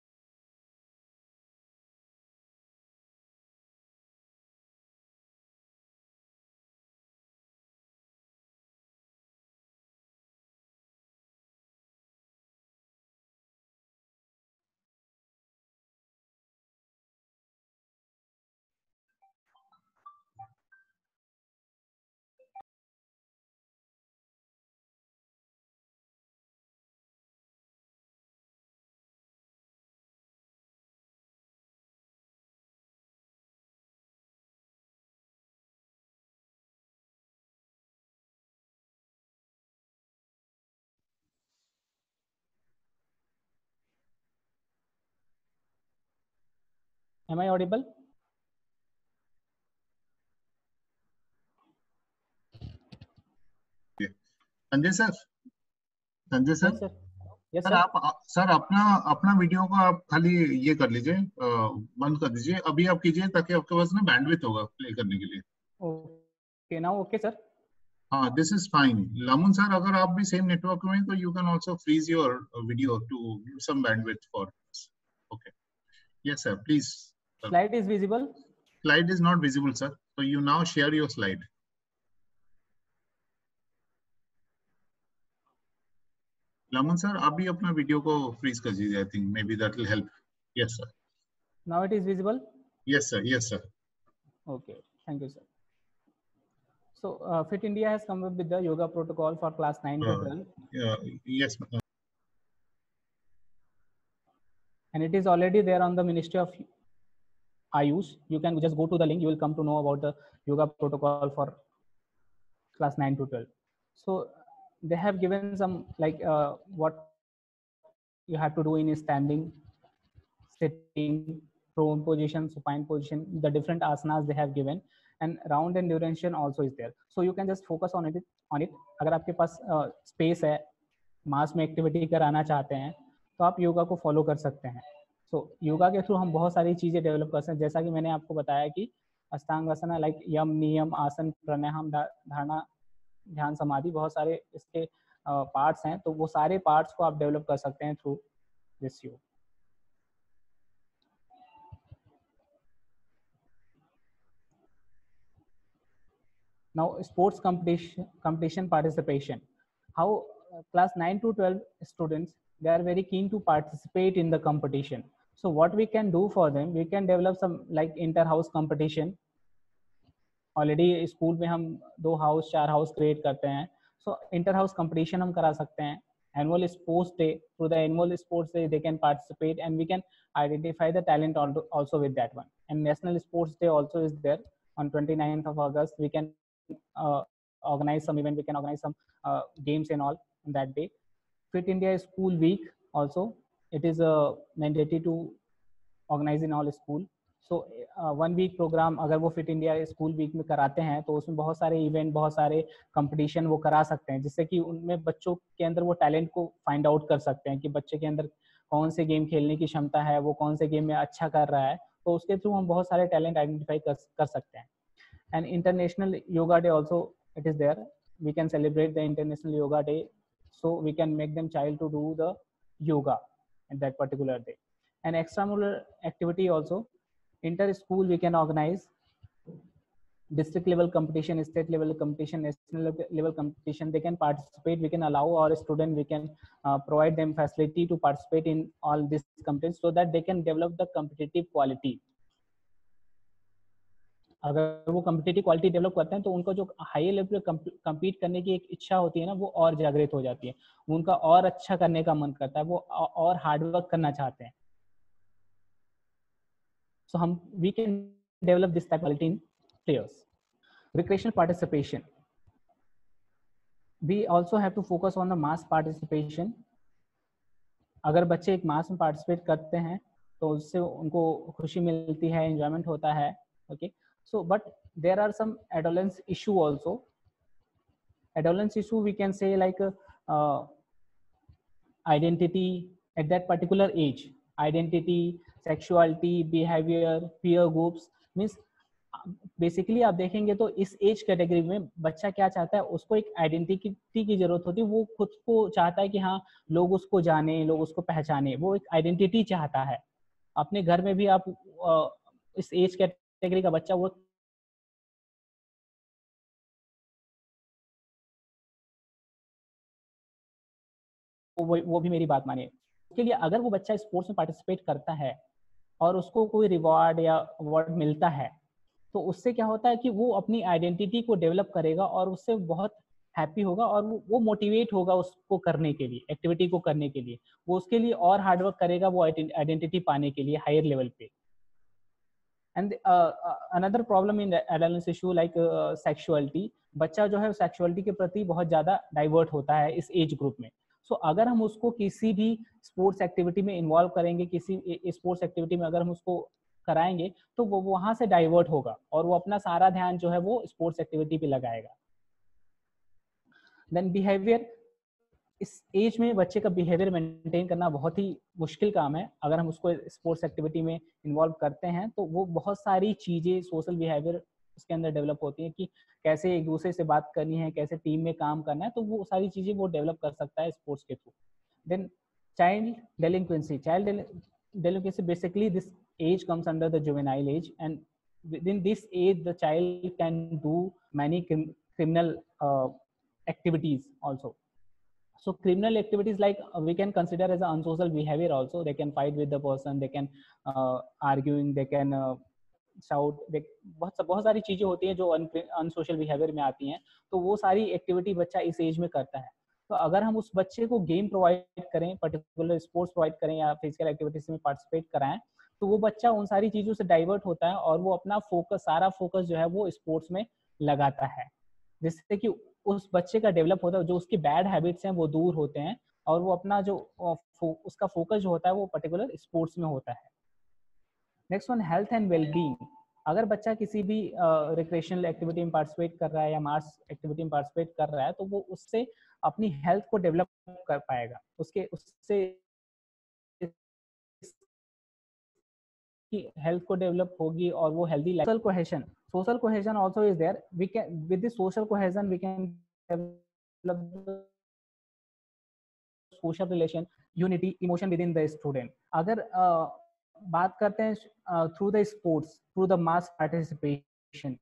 Am I audible? Sanjay sir, Sanjay sir, yes sir आप सर अपना वीडियो को आप खाली ये कर लीजिए, बंद कर दीजिए, अभी आप कीजिए ताकि आपके पास ना बैंडविड्थ होगा प्ले करने के लिए। Okay, now okay sir. हाँ, this is fine. Lamun sir, अगर आप भी सेम नेटवर्क में, तो you can also freeze your video to give some bandwidth for this. Okay, yes sir, please. Slide is visible. Slide is not visible, sir, so you now share your slide. Lamun sir, आप भी अपना video को freeze कर दीजिए। I think maybe that will help. Yes sir. Now it is visible. Yes sir, yes sir. Okay, thank you, sir. So Fit India has come up with the yoga protocol for class 9 to 12, Yes, and it is already there on the Ministry of Ayush. You can just go to the link, you will come to know about the yoga protocol for class 9 to 12. So they have given some like what you have to do in standing, sitting, prone position, supine position, the different asanas they have given, and round and duration also is there. So you can just focus on it. अगर आपके पास space है, मास में activity कराना चाहते हैं, तो आप योगा को फॉलो कर सकते हैं। सो योगा के थ्रू हम बहुत सारी चीज़ें डेवलप कर सकते हैं, जैसा कि मैंने आपको बताया कि अष्टांगासना लाइक यम, नियम, आसन, प्राणायाम, धारणा, ध्यान, समाधि, बहुत सारे इसके पार्ट्स हैं, तो वो सारे पार्ट्स को आप डेवलप कर सकते हैं थ्रू दिस योग। Now sports competition participation. How class 9 to 12 students, they are very keen to participate in the competition. So what we can do for them, we can develop some like inter house competition. Already school में हम 2 house 4 house create करते हैं, सो inter house competition हम करा सकते हैं। Annual sports day, through the annual sports day they can participate and we can identify the talent also with that one. And national sports day also is there on 29th of August. We can organize some event, we can organize some games and all on that day. Fit India School Week also, it is mandatory to organize in all school. So 1 week program अगर वो fit India school week में कराते हैं, तो उसमें बहुत सारे event, बहुत सारे कंपटीशन वो करा सकते हैं, जिससे कि उनमें बच्चों के अंदर वो टैलेंट को फाइंड आउट कर सकते हैं कि बच्चे के अंदर कौन से गेम खेलने की क्षमता है, वो कौन से गेम में अच्छा कर रहा है, तो उसके थ्रू हम बहुत सारे टैलेंट आइडेंटिफाई कर सकते हैं। And international yoga day also it is there, we can celebrate the international yoga day, so we can make them child to do the yoga at that particular day. And extramural activity also, inter school we can organize district level competition, state level competition, national level competition. They can participate, we can allow our student, we can provide them facility to participate in all these competitions so that they can develop the competitive quality. अगर वो competitive quality develop करते हैं, तो उनको जो high level पे compete करने की एक इच्छा होती है ना, वो और जागृत हो जाती है, उनका और अच्छा करने का मन करता है, वो और हार्डवर्क करना चाहते हैं. So we can develop this type of quality in players. Recreational participation. We also have to focus on the mass participation. अगर बच्चे एक मास में पार्टिसिपेट करते हैं, तो उससे उनको खुशी मिलती है, एंजॉयमेंट होता है. Okay. So, but there are some adolescence issue also. Adolescence issue we can say like identity at that particular age. Identity, sexuality, behavior, peer groups, means basically आप देखेंगे तो इस एज कैटेगरी में बच्चा क्या चाहता है, उसको एक आइडेंटिटी की जरूरत होती है, वो खुद को चाहता है कि हाँ लोग उसको जाने, लोग उसको पहचाने, वो एक आइडेंटिटी चाहता है. अपने घर में भी आप इस एज कैटेगरी का बच्चा वो भी मेरी बात मानिए, उसके लिए अगर वो बच्चा स्पोर्ट्स में पार्टिसिपेट करता है और उसको कोई रिवॉर्ड या अवार्ड मिलता है, तो उससे क्या होता है कि वो अपनी आइडेंटिटी को डेवलप करेगा और उससे बहुत हैप्पी होगा और वो मोटिवेट होगा उसको करने के लिए, एक्टिविटी को करने के लिए, वो उसके लिए और हार्डवर्क करेगा वो आइडेंटिटी पाने के लिए हायर लेवल पे. And another problem in adolescence issue like sexuality. बच्चा जो है सेक्सुअलिटी के प्रति बहुत ज़्यादा डाइवर्ट होता है इस एज ग्रुप में. सो अगर हम उसको किसी भी स्पोर्ट्स एक्टिविटी में इन्वॉल्व करेंगे, किसी स्पोर्ट्स एक्टिविटी में अगर हम उसको कराएंगे, तो वो वहां से डाइवर्ट होगा और वो अपना सारा ध्यान जो है वो स्पोर्ट्स एक्टिविटी पे लगाएगा. Then behaviour. इस एज में बच्चे का बिहेवियर मेंटेन करना बहुत ही मुश्किल काम है. अगर हम उसको स्पोर्ट्स एक्टिविटी में इन्वॉल्व करते हैं, तो वो बहुत सारी चीजें, सोशल बिहेवियर उसके अंदर डेवलप होती हैं कि कैसे एक दूसरे से बात करनी है, कैसे टीम में काम करना है, तो वो सारी चीजें वो डेवलप कर सकता है स्पोर्ट्स के through. Then child delinquency. Delinquency, basically this age comes under the juvenile age, and within this age the child can do many criminal activities also. So criminal activities like we can consider as an unsocial behavior also. They can fight with the person, they can arguing, they can shout, बहुत सारी चीजें होती हैं जो unsocial behaviour में आती हैं. तो वो सारी एक्टिविटी बच्चा इस एज में करता है. तो अगर हम उस बच्चे को गेम प्रोवाइड करें, पर्टिकुलर स्पोर्ट्स प्रोवाइड करें या फिजिकल एक्टिविटीज में पार्टिसिपेट कराएं, तो वो बच्चा उन सारी चीजों से डाइवर्ट होता है और वो अपना सारा फोकस जो है वो स्पोर्ट्स में लगाता है, जिससे कि उस बच्चे का डेवलप होता है, जो उसके बैड हैबिट्स हैं वो दूर होते हैं और वो अपना जो उसका फोकस जो होता है वो पर्टिकुलर स्पोर्ट्स में होता है. Next one, health and wellbeing. अगर बच्चा किसी भी रिक्रिएशनल एक्टिविटी में पार्टिसिपेट कर रहा है या मास एक्टिविटी में पार्टिसिपेट कर रहा है, तो वो उससे अपनी हेल्थ को डेवलप कर पाएगा, उससे हेल्थ को डेवलप होगी और वो healthy life. Social cohesion also is there. We can with this social cohesion we can develop social relation, unity, emotion within the student. अगर बात करते हैं through the sports, through the mass participation,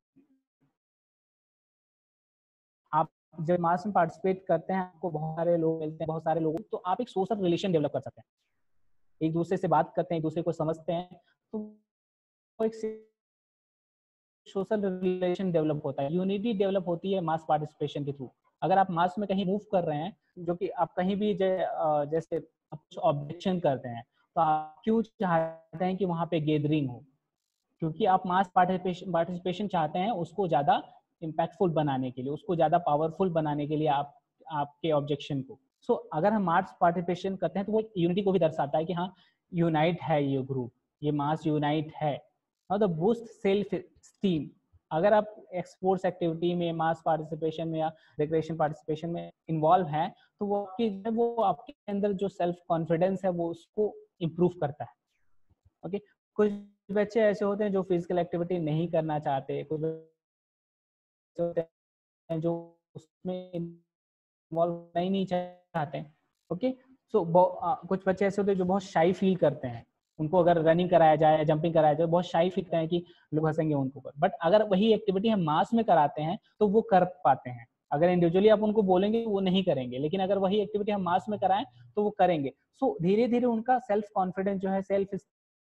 आप जब मास में participate करते हैं आपको बहुत सारे लोग मिलते हैं, बहुत सारे लोग, तो आप एक सोशल रिलेशन डेवलप कर सकते हैं, एक दूसरे से बात करते हैं, एक दूसरे को समझते हैं, तो एक सोशल रिलेशन डेवलप होता है, यूनिटी डेवलप होती है मास पार्टिसिपेशन के थ्रू. अगर आप मास में कहीं मूव कर रहे हैं, जो कि आप कहीं भी जैसे कुछ ऑब्जेक्शन करते हैं, तो आप क्यों चाहते हैं कि वहाँ पे गैदरिंग हो? क्योंकि आप मास पार्टिसिपेशन चाहते हैं उसको ज़्यादा इम्पैक्टफुल बनाने के लिए, उसको ज़्यादा पावरफुल बनाने के लिए आपके ऑब्जेक्शन को. सो अगर हम मास पार्टिसिपेशन करते हैं तो वो यूनिटी को भी दर्शाता है कि हाँ यूनाइट है ये ग्रुप, ये मास यूनाइट है. और द बूस्ट सेल्फ स्टीम. अगर आप स्पोर्ट्स एक्टिविटी में, मास पार्टिसिपेशन में या रिक्रिएशन पार्टिसिपेशन में इन्वॉल्व हैं, तो वो आपके अंदर जो सेल्फ कॉन्फिडेंस है वो उसको इम्प्रूव करता है. ओके, कुछ बच्चे ऐसे होते हैं जो फिजिकल एक्टिविटी नहीं करना चाहते, कुछ बच्चे होते हैं जो उसमें इन्वॉल्व नहीं चाहते. ओके, सो कुछ बच्चे ऐसे होते हैं जो बहुत शाई फील करते हैं, उनको अगर रनिंग कराया जाए, जंपिंग कराया जाए, बहुत शाई फील करते हैं कि लोग हंसेंगे उनको पर. बट अगर वही एक्टिविटी हम मास में कराते हैं तो वो कर पाते हैं. अगर इंडिविजुअली आप उनको बोलेंगे वो नहीं करेंगे, लेकिन अगर वही एक्टिविटी हम मास में कराएं तो वो करेंगे. सो धीरे धीरे उनका सेल्फ कॉन्फिडेंस जो है, सेल्फ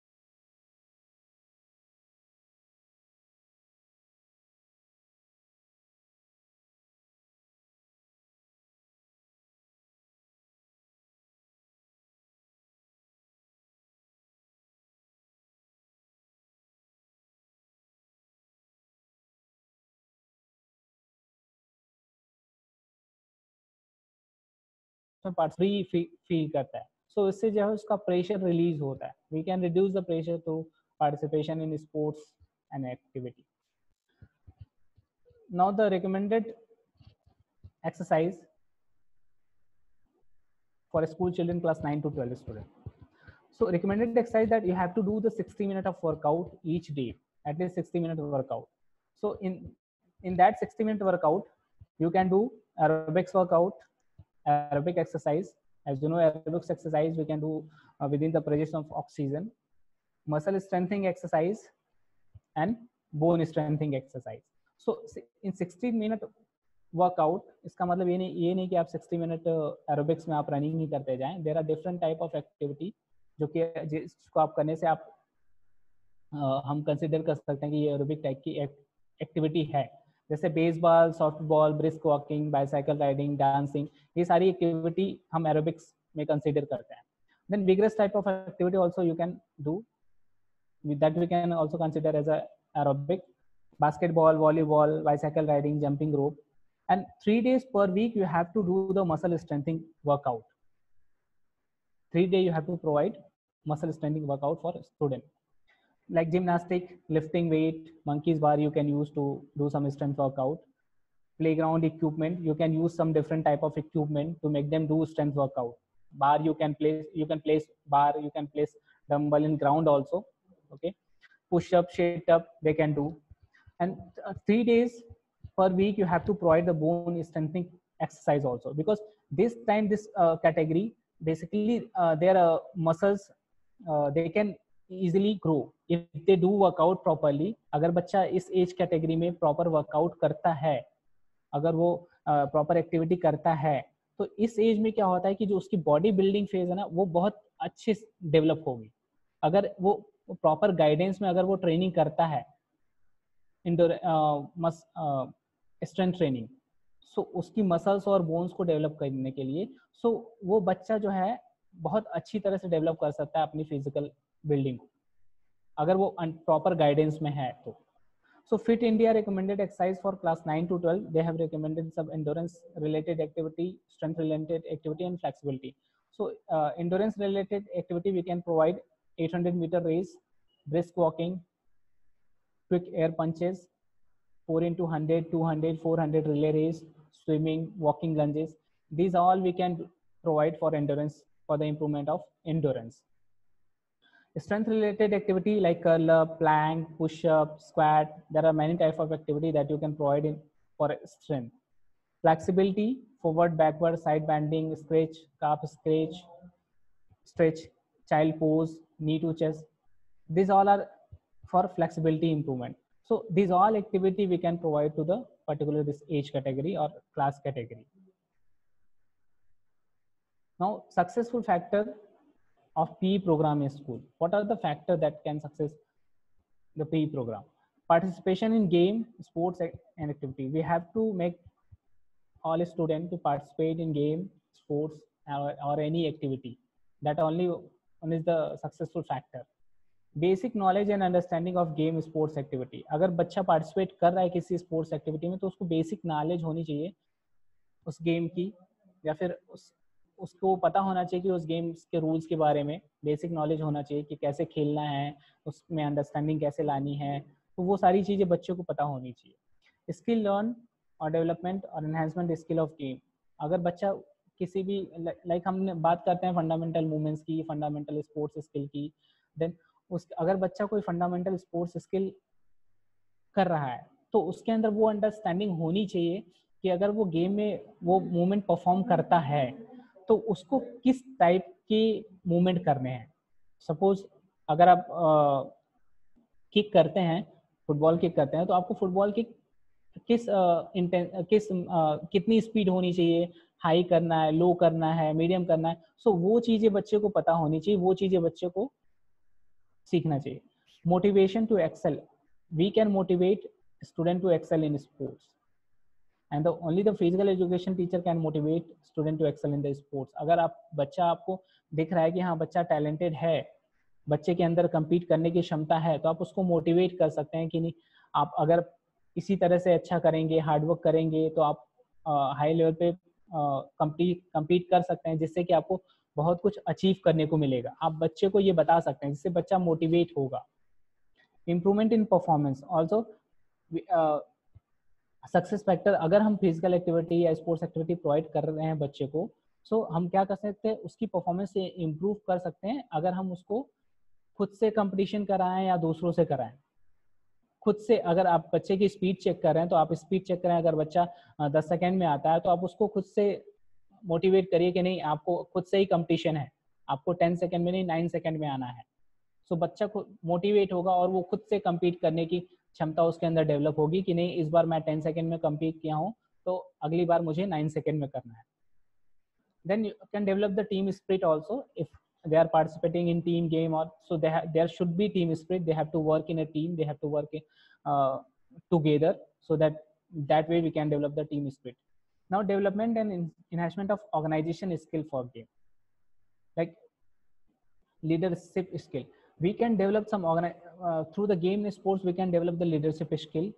फ्री फील करता है. सो इससे जो है उसका प्रेशर रिलीज होता है. We can reduce the pressure through participation in sports and activity. Now the recommended exercise for school children class 9 to 12 student. So recommended exercise that you have to do the 60 minutes of workout each day, at least 60 minutes of workout. So in that 60-minute workout you can do aerobics workout, aerobic exercise. As you know, aerobics exercise we can do within the presence of oxygen, muscle strengthening exercise and bone strengthening exercise. So in 60-minute workout, इसका मतलब ये नहीं कि आप 60 minute aerobics में आप running ही करते जाएं. There are different type of activity जो कि जिसको आप करने से आप हम कंसिडर कर सकते हैं कि ये एरोबिक टाइप की एक्टिविटी है. जैसे baseball, softball, brisk walking, bicycle riding, dancing, ये सारी एक्टिविटी हम एरोबिक्स में कंसिडर करते हैं. Then vigorous type of activity also you can do, that we can also consider as a aerobic. Basketball, volleyball, bicycle riding, jumping rope. And 3 days per week you have to do the muscle strengthening workout. 3 days you have to provide muscle strengthening workout for a student, like gymnastic, lifting weight, monkey's bar you can use to do some strength workout. Playground equipment, you can use some different type of equipment to make them do strength workout. Bar you can place bar, you can place dumbbell in ground also. Okay, push up, sit up they can do. And 3 days per week you have to provide the bone strengthening exercise also, because this time this category basically their muscles they can easily grow if they do workout properly. अगर बच्चा इस age category में proper workout करता है, अगर वो proper activity करता है, तो इस एज में क्या होता है कि जो उसकी बॉडी बिल्डिंग फेज है ना वो बहुत अच्छे डेवलप होगी। अगर वो प्रॉपर गाइडेंस में अगर वो ट्रेनिंग करता है इंडोर स्ट्रेंथ ट्रेनिंग, सो उसकी मसल्स और बोन्स को डेवलप करने के लिए, सो वो बच्चा जो है बहुत अच्छी तरह से डेवलप कर सकता है अपनी फिजिकल बिल्डिंग को, अगर वो प्रॉपर गाइडेंस में है तो। So Fit India recommended exercise for class 9 to 12. They have recommended some endurance related activity, strength related activity and flexibility. So endurance related activity we can provide 800-meter race, brisk walking, quick air punches, 4 into 100, 200, 400 relay race, swimming, walking lunges. These all we can provide for endurance, for the improvement of endurance. Strength related activity like curl up, plank, push up, squat, there are many types of activity that you can provide in for strength. Flexibility, forward, backward, side bending, stretch, calf stretch, child pose, knee to chest. These all are for flexibility improvement. So these all activity we can provide to the particular this age category or class category. Now successful factor of PE program in school. What are the factors that can success the PE program? Participation in game, sports and activity. We have to make all students to participate in game, sports or any activity. That only is the successful factor. Basic knowledge and understanding of game, sports activity. अगर बच्चा participate कर रहा है किसी sports activity में तो उसको basic knowledge होनी चाहिए उस game की, या फिर उसको पता होना चाहिए कि उस गेम्स के रूल्स के बारे में बेसिक नॉलेज होना चाहिए कि कैसे खेलना है, उसमें अंडरस्टैंडिंग कैसे लानी है, तो वो सारी चीज़ें बच्चों को पता होनी चाहिए। स्किल लर्न और डेवलपमेंट और एनहांसमेंट स्किल ऑफ गेम। अगर बच्चा किसी भी लाइक हमने बात करते हैं फंडामेंटल मूवमेंट्स की, फंडामेंटल स्पोर्ट्स स्किल की, देन अगर बच्चा कोई फंडामेंटल स्पोर्ट्स स्किल कर रहा है तो उसके अंदर वो अंडरस्टैंडिंग होनी चाहिए कि अगर वो गेम में वो मूवमेंट परफॉर्म करता है तो उसको किस टाइप के मूवमेंट करने हैं। सपोज अगर आप किक करते हैं, फुटबॉल किक करते हैं, तो आपको फुटबॉल किक कितनी स्पीड होनी चाहिए, हाई करना है, लो करना है, मीडियम करना है, सो वो चीजें बच्चे को पता होनी चाहिए, वो चीजें बच्चे को सीखना चाहिए। Motivation to excel, we can motivate student to excel in sports and only the physical education teacher can motivate student to excel in the sports. अगर आप बच्चा आपको दिख रहा है कि हाँ बच्चा टैलेंटेड है, बच्चे के अंदर compete करने की क्षमता है, तो आप उसको मोटिवेट कर सकते हैं कि नहीं आप अगर इसी तरह से अच्छा करेंगे, हार्ड वर्क करेंगे तो आप हाई लेवल पे compete कर सकते हैं, जिससे कि आपको बहुत कुछ अचीव करने को मिलेगा। आप बच्चे को ये बता सकते हैं जिससे बच्चा मोटिवेट होगा। Improvement in performance also success factor. अगर हम फिजिकल एक्टिविटी या स्पोर्ट्स एक्टिविटी प्रोवाइड कर रहे हैं बच्चे को, सो हम क्या कर सकते हैं, उसकी परफॉर्मेंस से इम्प्रूव कर सकते हैं अगर हम उसको खुद से कंपटीशन कराएं या दूसरों से कराएं। खुद से अगर आप बच्चे की स्पीड चेक कर रहे हैं तो आप स्पीड चेक करें, अगर बच्चा 10 सेकेंड में आता है तो आप उसको खुद से मोटिवेट करिए कि नहीं आपको खुद से ही कंपटीशन है, आपको 10 सेकेंड में नहीं 9 सेकेंड में आना है। सो बच्चा को मोटिवेट होगा और वो खुद से कम्पीट करने की क्षमता उसके अंदर डेवलप होगी कि नहीं इस बार मैं 10 सेकेंड में कम्पीट किया हूँ तो अगली बार मुझे 9 सेकेंड में करना है। Then you can develop the team spirit also if they are participating in team game, or so there should be team spirit, they have to work in a team, they have to work together, so that way we can develop the team spirit. Now development and enhancement of organization skill for game, like leadership skill. We can develop some through the game sports we can develop the leadership skill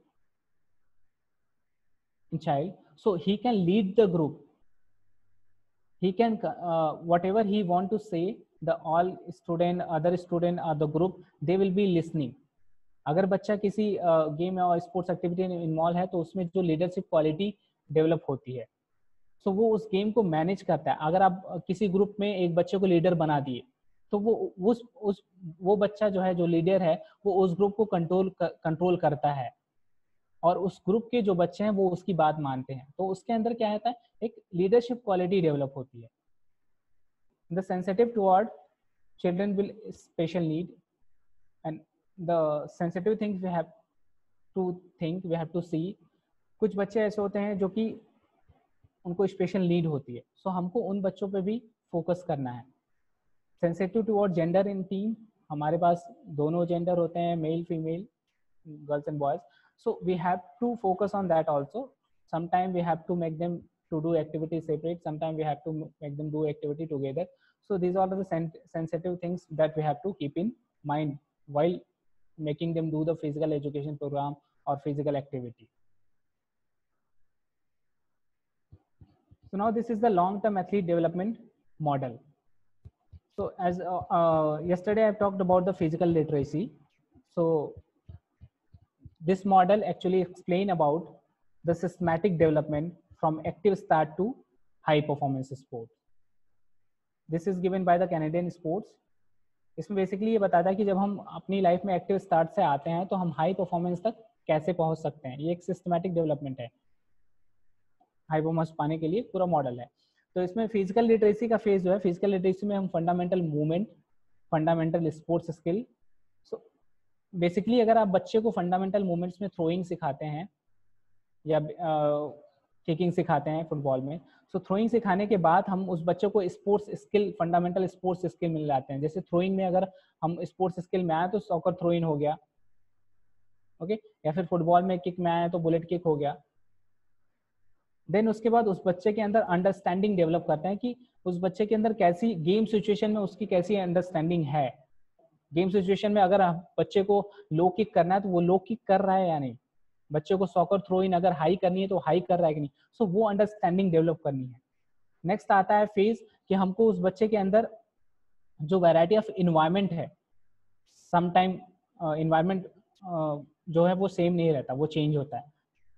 in child, so he can lead the group, he can whatever he want to say, the all student other student or the group they will be listening. अगर बच्चा किसी game और sports activity में involve है तो उसमें जो leadership quality develop होती है, सो वो उस गेम को मैनेज करता है। अगर आप किसी ग्रुप में एक बच्चे को लीडर बना दिए तो वो बच्चा जो है जो लीडर है वो उस ग्रुप को कंट्रोल करता है, और उस ग्रुप के जो बच्चे हैं वो उसकी बात मानते हैं, तो उसके अंदर क्या होता है, एक लीडरशिप क्वालिटी डेवलप होती है. The sensitive toward children will special need and the sensitive things we have to think, we have to see. कुछ बच्चे ऐसे होते हैं जो कि उनको स्पेशल नीड होती है, सो हमको उन बच्चों पे भी फोकस करना है. Sensitive toward gender in team, हमारे पास दोनों जेंडर होते हैं, male female, girls and boys, so we have to focus on that also. Sometimes we have to make them to do activities separate, sometimes we have to make them do activity together. So these are the sensitive things that we have to keep in mind while making them do the physical education program or physical activity. So now this is the long term athlete development model. So as yesterday I've talked about the physical literacy. So this model actually explain about the systematic development from active start to high performance sport. This is given by the Canadian Sports. इसमें basically ये बताता है कि जब हम अपनी life में active start से आते हैं तो हम हाई परफॉर्मेंस तक कैसे पहुंच सकते हैं. ये एक सिस्टमैटिक डेवलपमेंट है, हाई परफॉर्मेंस पाने के लिए पूरा मॉडल है. तो इसमें फिजिकल लिटरेसी का फेज जो है, फिजिकल लिटरेसी में हम fundamental movement, fundamental sports skill. So basically अगर आप बच्चे को फंडामेंटल मूवमेंट्स में थ्रोइंग सिखाते हैं या किकिंग सिखाते हैं फुटबॉल में, सो थ्रोइंग सिखाने के बाद हम उस बच्चे को sports skill, fundamental sports skill मिल जाते हैं. जैसे थ्रोइंग में अगर हम स्पोर्ट्स स्किल में आए तो सॉकर थ्रोइंग हो गया, ओके, या फिर फुटबॉल में किक में आए तो बुलेट किक हो गया. देन उसके बाद उस बच्चे के अंदर अंडरस्टैंडिंग डेवलप करते हैं कि उस बच्चे के अंदर कैसी गेम सिचुएशन में उसकी कैसी अंडरस्टैंडिंग है. गेम सिचुएशन में अगर बच्चे को लो किक करना है तो वो लो किक कर रहा है या नहीं, बच्चे को सॉकर थ्रो इन अगर हाई करनी है तो हाई कर रहा है कि नहीं. सो वो अंडरस्टैंडिंग डेवलप करनी है. नेक्स्ट आता है फेज कि हमको उस बच्चे के अंदर जो वैरायटी ऑफ इन्वायरमेंट है, समटाइम इन्वायरमेंट जो है वो सेम नहीं रहता, वो चेंज होता है.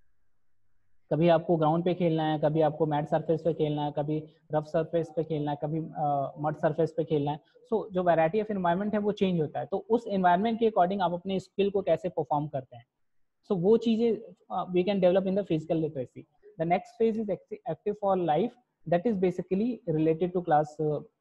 कभी आपको ग्राउंड पे खेलना है, कभी आपको मैट सरफेस पे खेलना है, कभी रफ सरफेस पे खेलना है, कभी मड सरफेस पे खेलना है. सो जो वैरायटी ऑफ इन्वायरमेंट है वो चेंज होता है. तो उस इन्वायरमेंट के अकॉर्डिंग आप अपने स्किल को कैसे परफॉर्म करते हैं, सो वो चीजें we can develop in the physical literacy. The next phase is active for life, that is basically related to class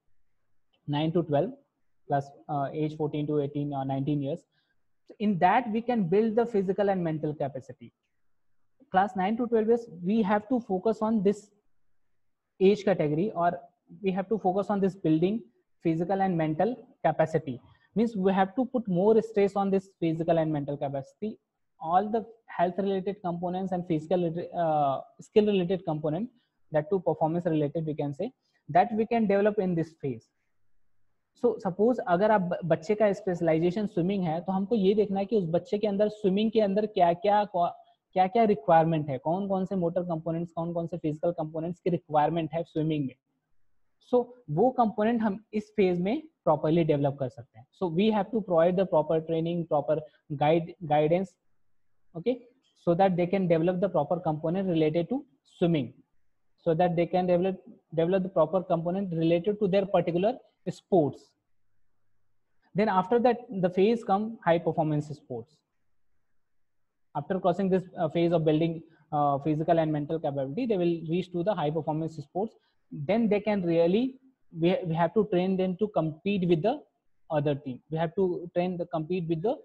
9 to 12, plus age 14 to 18 or 19 years. So in that we can build the physical and mental capacity. Class 9 to 12 years, we have to focus on this age category, or we have to focus on this building physical and mental capacity. Means we have to put more stress on this physical and mental capacity. All the health related components and physical skill related component, that to performance related we can say, that we can develop in this phase. So suppose अगर आप बच्चे का specialisation swimming है तो हमको ये देखना है कि उस बच्चे के अंदर स्विमिंग के अंदर क्या क्या रिक्वायरमेंट है, कौन कौन से मोटर कंपोनेंट्स, कौन कौन से फिजिकल कंपोनेंट्स की रिक्वायरमेंट है स्विमिंग में. सो वो कंपोनेंट हम इस फेज में प्रॉपरली डेवलप कर सकते हैं. So we have to provide the proper training, proper guidance, okay, so that they can develop the proper component related to swimming, so that they can develop the proper component related to their particular sports. Then after that the phase come high performance sports. After crossing this phase of building physical and mental capability, they will reach to the high performance sports. Then they can really, we have to train them to compete with the other team. We have to compete with the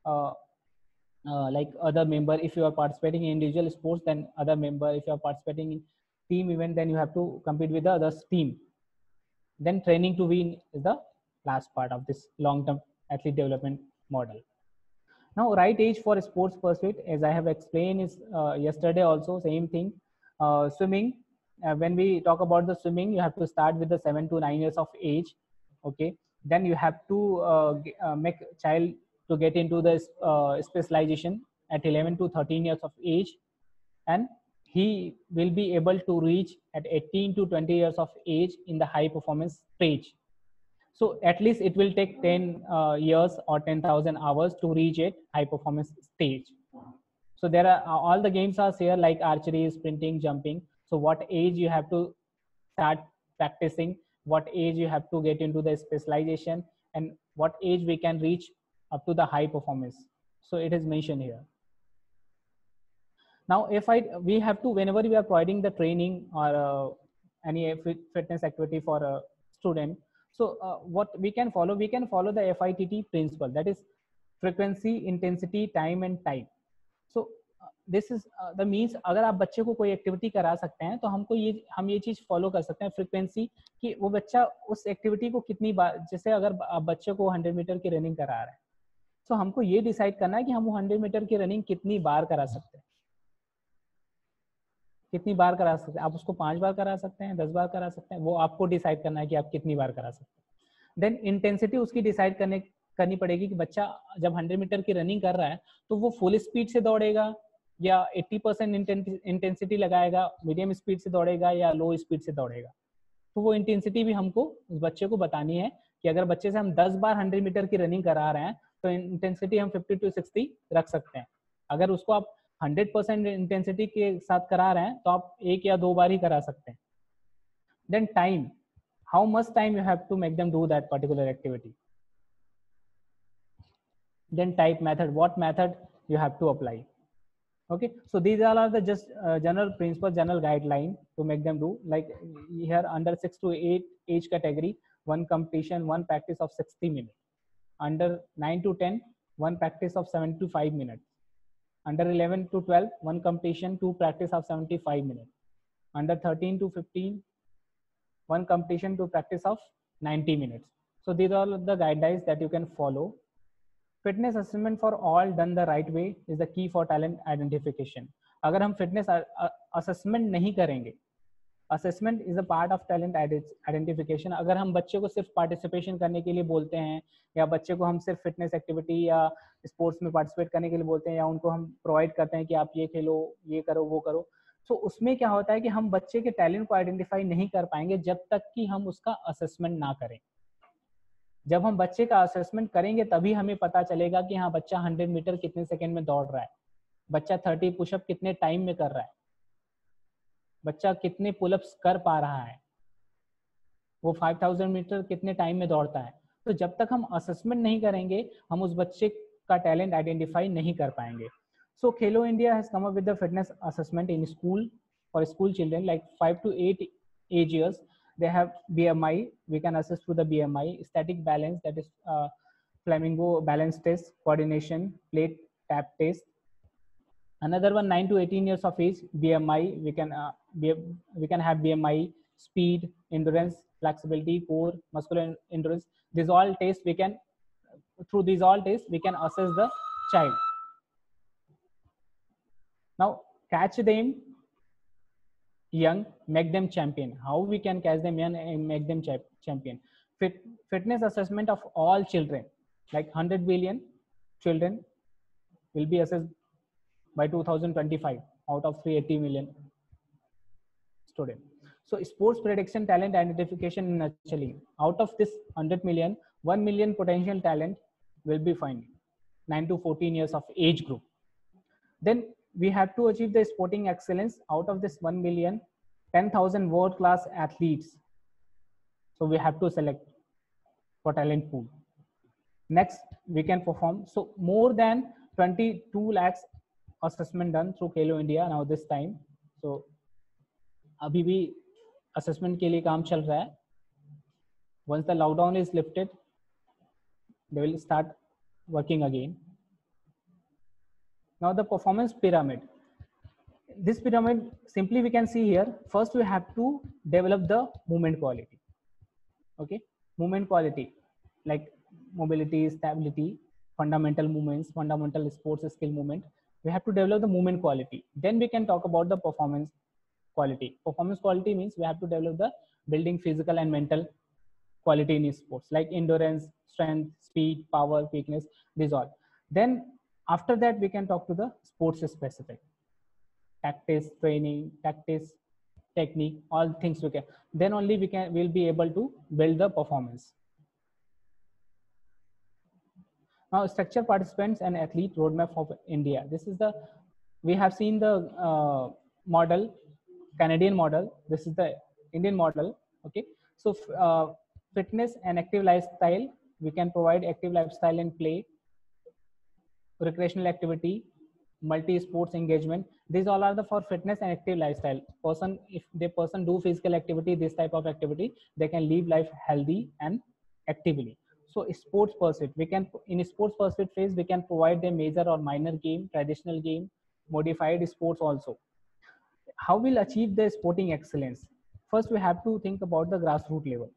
like other member. If you are participating in individual sports, then other member. If you are participating in team event, then you have to compete with the other team. Then training to win is the last part of this long-term athlete development model. Now, right age for sports pursuit, as I have explained, is yesterday also same thing. Swimming. When we talk about the swimming, you have to start with the 7 to 9 years of age. Okay. Then you have to make child to get into the specialization at 11 to 13 years of age, and he will be able to reach at 18 to 20 years of age in the high performance stage. So at least it will take 10 years or 10,000 hours to reach a high performance stage. So there are all the games are here like archery, sprinting, jumping. So what age you have to start practicing, what age you have to get into the specialization, and what age we can reach up to the high performance. So it is mentioned here. Now, we have to, whenever we are providing the training or any fitness activity for a student, so what we can follow the FITT principle, that is frequency, intensity, time and type. So this is the means, अगर आप बच्चे को कोई activity करा सकते हैं तो हम ये चीज फॉलो कर सकते हैं, फ्रीक्वेंसी, कि वो बच्चा उस एक्टिविटी को कितनी बार, जैसे अगर आप बच्चे को 100 मीटर की रनिंग करा रहे हैं, तो हमको ये डिसाइड करना है कि हम वो 100 मीटर की रनिंग कितनी बार करा सकते हैं, कितनी बार करा सकते हैं। आप उसको 5 बार करा सकते हैं, 10 बार करा सकते हैं, वो आपको डिसाइड करना है कि आप कितनी बार करा सकते हैं। देन इंटेंसिटी उसकी डिसाइड करनी पड़ेगी कि बच्चा जब 100 मीटर की रनिंग कर रहा है तो वो फुल स्पीड से दौड़ेगा या 80% इंटेंसिटी लगाएगा, मीडियम स्पीड से दौड़ेगा या लो स्पीड से दौड़ेगा। तो वो इंटेंसिटी भी हमको उस बच्चे को बतानी है कि अगर बच्चे से हम 10 बार 100 मीटर की रनिंग करा रहे हैं तो इंटेंसिटी हम 50 to 60 रख सकते हैं। अगर उसको आप 100% इंटेंसिटी के साथ करा रहे हैं तो आप 1 या 2 बार ही करा सकते हैं। Then time, how much time you have to make them do that particular activity. Then type, method, what method you have to apply. Okay, so these all are the just general principles, general guideline to make them do. Like here under 6 to 8 age category, 1 competition, 1 practice of 60 minutes. Under 9 to 10, 1 practice of 75 minutes. Under 11 to 12, 1 competition, 2 practice of 75 minutes. Under 13 to 15, 1 competition, 2 practice of 90 minutes. So these are all the guidelines that you can follow. Fitness assessment for all done the right way is the key for talent identification. अगर हम fitness assessment नहीं करेंगे, assessment is a part of talent identification. अगर हम बच्चे को सिर्फ participation करने के लिए बोलते हैं या बच्चे को हम सिर्फ फिटनेस एक्टिविटी या स्पोर्ट्स में पार्टिसिपेट करने के लिए बोलते हैं या उनको हम प्रोवाइड करते हैं कि आप ये खेलो, ये करो, वो करो, तो उसमें क्या होता है कि हम बच्चे के टैलेंट को आइडेंटिफाई नहीं कर पाएंगे जब तक कि हम उसका असेसमेंट ना करें। जब हम बच्चे का असेसमेंट करेंगे तभी हमें पता चलेगा कि हाँ बच्चा 100 मीटर कितने सेकंड में दौड़ रहा है, बच्चा 30 पुशअप कितने टाइम में कर रहा है, बच्चा कितने पुलअप्स कर पा रहा है, वो 5000 मीटर कितने टाइम में दौड़ता है। तो जब तक हम असेसमेंट नहीं करेंगे हम उस बच्चे का टैलेंट आइडेंटिफाई नहीं कर पाएंगे। So Khelo India has come up with the fitness assessment in school for school children like 5 to 8 age years. They have BMI, we can assess through the BMI, static balance, that is flamingo balance test, coordination, plate tap test. Another one, 9 to 18 years of age, BMI, we can have BMI, speed, endurance, flexibility, core, muscular endurance. These all tests we can, through these all tests we can assess the child. Now catch them young, make them champion. How we can catch them young and make them champion? Fitness assessment of all children, like 100 billion children will be assessed by 2025 out of 380 million students. So sports prediction, talent identification, naturally out of this 100 million, 1 million potential talent will be finding 9 to 14 years of age group. Then we have to achieve the sporting excellence. Out of this 1 million, 10,000 world-class athletes. So we have to select for talent pool. Next, we can perform. So more than 22 lakhs assessment done through Khelo India now this time. So अभी भी assessment के लिए काम चल रहा है. Once the lockdown is lifted, they will start working again. Now the performance pyramid. This pyramid, simply we can see here, first we have to develop the movement quality. Okay, movement quality like mobility, stability, fundamental movements, fundamental sports skill movement. We have to develop the movement quality. Then we can talk about the performance quality. Performance quality means we have to develop the building physical and mental quality in sports like endurance, strength, speed, power, quickness, these all. Then after that we can talk to the sports specific, tactics, training, tactics, technique, all things we can. Then only we'll be able to build the performance. Now structure participants and athlete roadmap of India. This is the, we have seen the model, Canadian model. This is the Indian model. Okay, so fitness and active lifestyle, we can provide active lifestyle and play, recreational activity, multi-sports engagement. These all are the for fitness and active lifestyle. Person, if the person do physical activity, this type of activity, they can live life healthy and actively. So sports pursuit, we can, in sports pursuit phase, we can provide them major or minor game, traditional game, modified sports also. How we'll achieve the sporting excellence? First, we have to think about the grassroots level.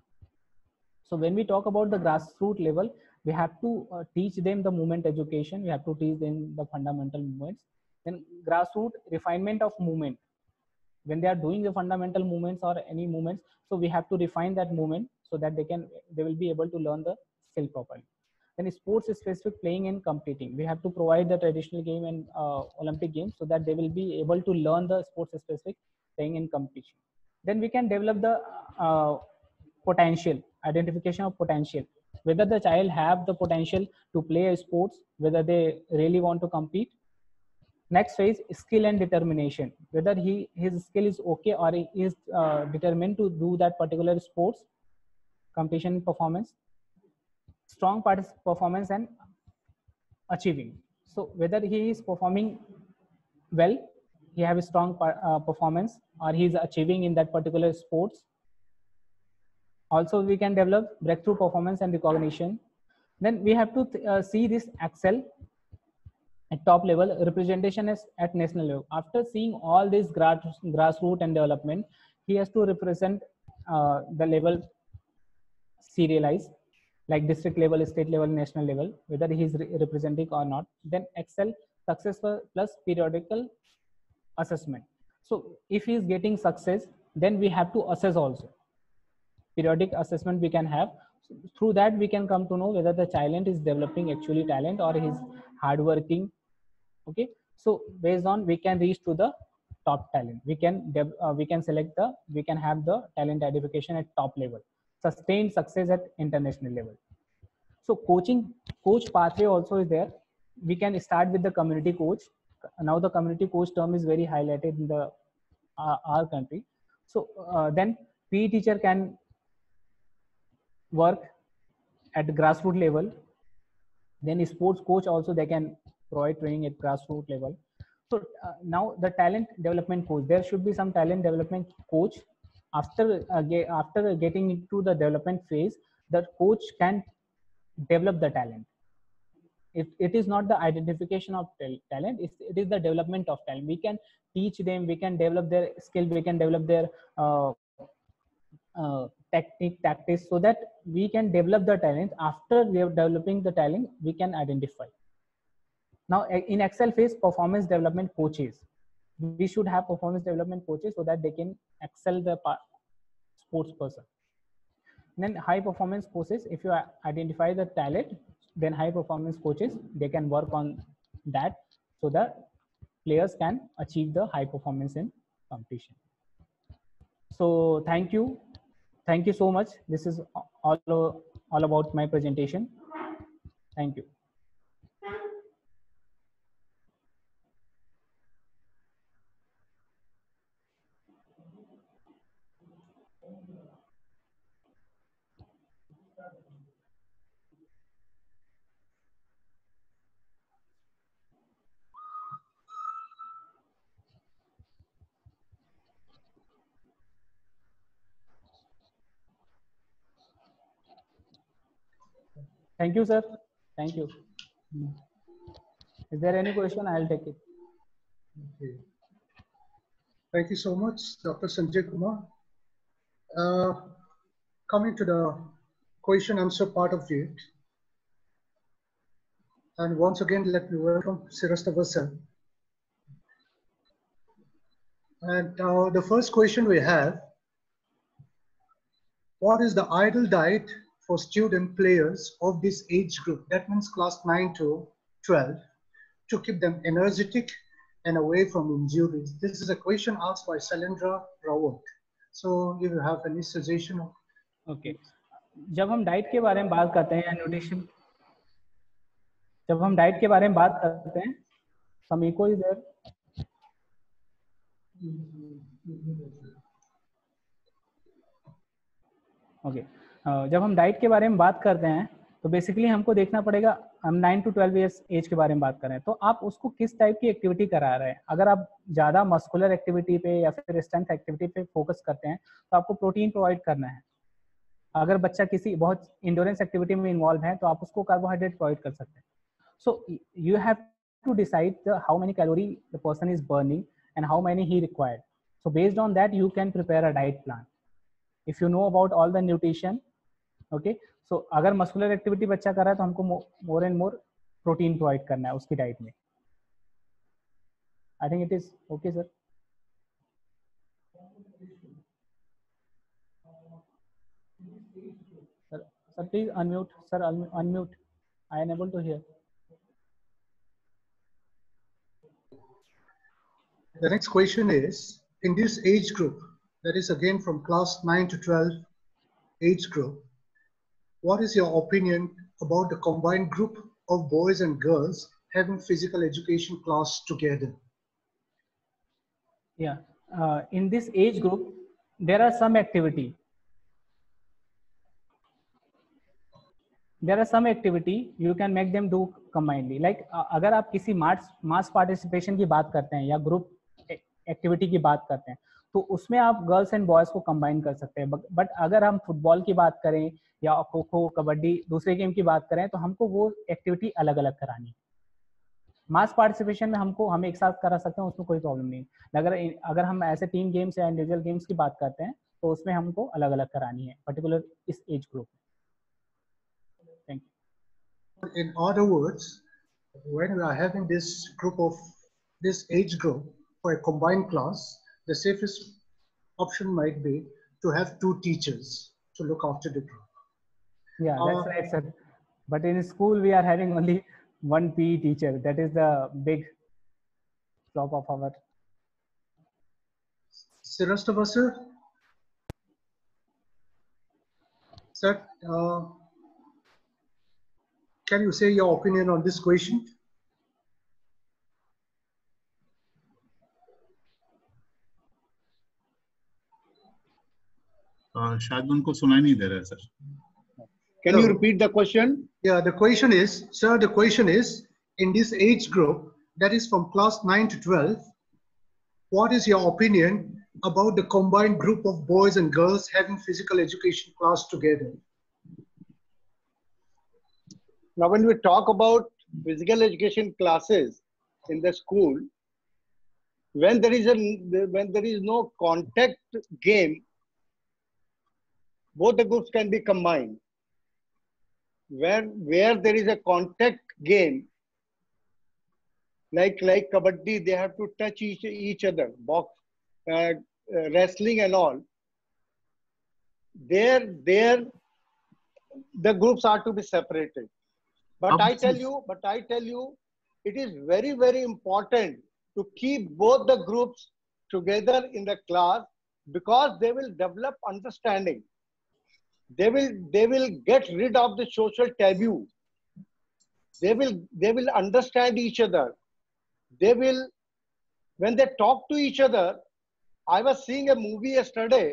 So when we talk about the grassroots level, we have to teach them the movement education. We have to teach them the fundamental movements. Then grassroots refinement of movement. When they are doing the fundamental movements or any movements, so we have to refine that movement so that they will be able to learn the skill properly. Then sports specific playing and competing. We have to provide the traditional game and Olympic games so that they will be able to learn the sports specific playing and competition. Then we can develop the potential, identification of potential, whether the child have the potential to play a sports, whether they really want to compete. Next phase, skill and determination, whether his skill is okay or he is determined to do that particular sports competition performance. Strong performance and achieving, so whether he is performing well, he have a strong performance, or he is achieving in that particular sports. Also we can develop breakthrough performance and recognition. Then we have to see this excel at top level, representation is at national level. After seeing all this grassroots and development, he has to represent the level serialized, like district level, state level, national level, whether he is representing or not. Then excel successful plus periodical assessment. So if he is getting success, then we have to assess also. Periodic assessment we can have. So through that we can come to know whether the child is developing actually talent or he is hardworking. Okay, so based on we can reach to the top talent. We can select the, we can have the talent identification at top level, sustained success at international level. So coach pathway also is there. We can start with the community coach. Now the community coach term is very highlighted in the our country. So then PE teacher can work at grassroots level. Then sports coach also, they can provide training at grassroots level. So now the talent development coach, there should be some talent development coach. After getting into the development phase, the coach can develop the talent. It is not the identification of talent, it is the development of talent. We can teach them, we can develop their skill, we can develop their technique, tactics, so that we can develop the talent. After we are developing the talent, we can identify. Now in excel phase, performance development coaches, we should have performance development coaches so that they can excel the sports person. Then high performance coaches, if you identify the talent, then high performance coaches, they can work on that so that players can achieve the high performance in competition. So thank you so much. This is all about my presentation. Thank you. Thank you, sir. Thank you. Is there any question? I'll take it. Okay. Thank you so much, Dr. Sanjay Kumar. Coming to the question answer part of it. And once again, let me welcome Sirasta Vasan. And the first question we have, what is the ideal diet for student players of this age group? That means class 9 to 12, to keep them energetic and away from injuries. This is a question asked by Salendra Rawat. So if you have any suggestion. Okay. जब हम diet के बारे में बात करते हैं या nutrition, जब हम डाइट के बारे में बात करते हैं, समीको इज देयर. ओके, जब हम डाइट के बारे में बात करते हैं तो बेसिकली हमको देखना पड़ेगा, हम 9 to 12 ईयर्स एज के बारे में बात कर रहे हैं, तो आप उसको किस टाइप की एक्टिविटी करा रहे हैं। अगर आप ज़्यादा मस्कुलर एक्टिविटी पे या फिर स्ट्रेंथ एक्टिविटी पे फोकस करते हैं तो आपको प्रोटीन प्रोवाइड करना है। अगर बच्चा किसी बहुत इंडोरेंस एक्टिविटी में इन्वॉल्व है तो आप उसको कार्बोहाइड्रेट प्रोवाइड कर सकते हैं। So you have to decide how many calorie the person is burning and how many he required. So based on that you can prepare a diet plan if you know about all the nutrition. Okay, so अगर muscular activity बच्चा कर रहा है तो हमको more and more protein provide करना है उसकी डाइट में। I think it is okay sir. Sir please unmute sir, unmute, I am able to hear. The next question is, in this age group, that is again from class 9 to 12 age group, what is your opinion about the combined group of boys and girls having physical education class together? Yeah, in this age group, there are some activity. There are some activity you can make them do combinedly. Like अगर आप किसी mass participation की बात करते हैं या group activity की बात करते हैं तो उसमें आप गर्ल्स एंड बॉयज को कंबाइन कर सकते हैं। बट अगर हम फुटबॉल की बात करें या खो खो कबड्डी दूसरे गेम की बात करें तो हमको वो एक्टिविटी अलग अलग करानी है। मास पार्टिसिपेशन में हमें एक साथ करा सकते हैं, उसमें कोई प्रॉब्लम नहीं। अगर हम ऐसे टीम गेम्स या इंडिविजुअल गेम्स की बात करते हैं तो उसमें हमको अलग अलग करानी है, पर्टिकुलर इस एज ग्रुप में। Thank you. In other words, when we are having this age group for a combined class, the safest option might be to have 2 teachers to look after the group. Yeah, that's right, sir. But in school, we are having only 1 PE teacher. That is the big flop of our. Sirastava sir? Sir, can you say your opinion on this question? शायद उनको सुनाई नहीं दे रहा है sir. Can you repeat the question? Yeah, the question is, sir, the question is, in this age group, that is from class 9 to 12, what is your opinion about the combined group of boys and girls having physical education class together? Now, when we talk about physical education classes in the school, when there is no contact game, both the groups can be combined. Where there is a contact game, like kabaddi, they have to touch each other, box, wrestling and all. There the groups are to be separated. But I tell you, it is very, very important to keep both the groups together in the class, because they will develop understanding. They will get rid of the social taboo. They will understand each other. When they talk to each other, I was seeing a movie yesterday.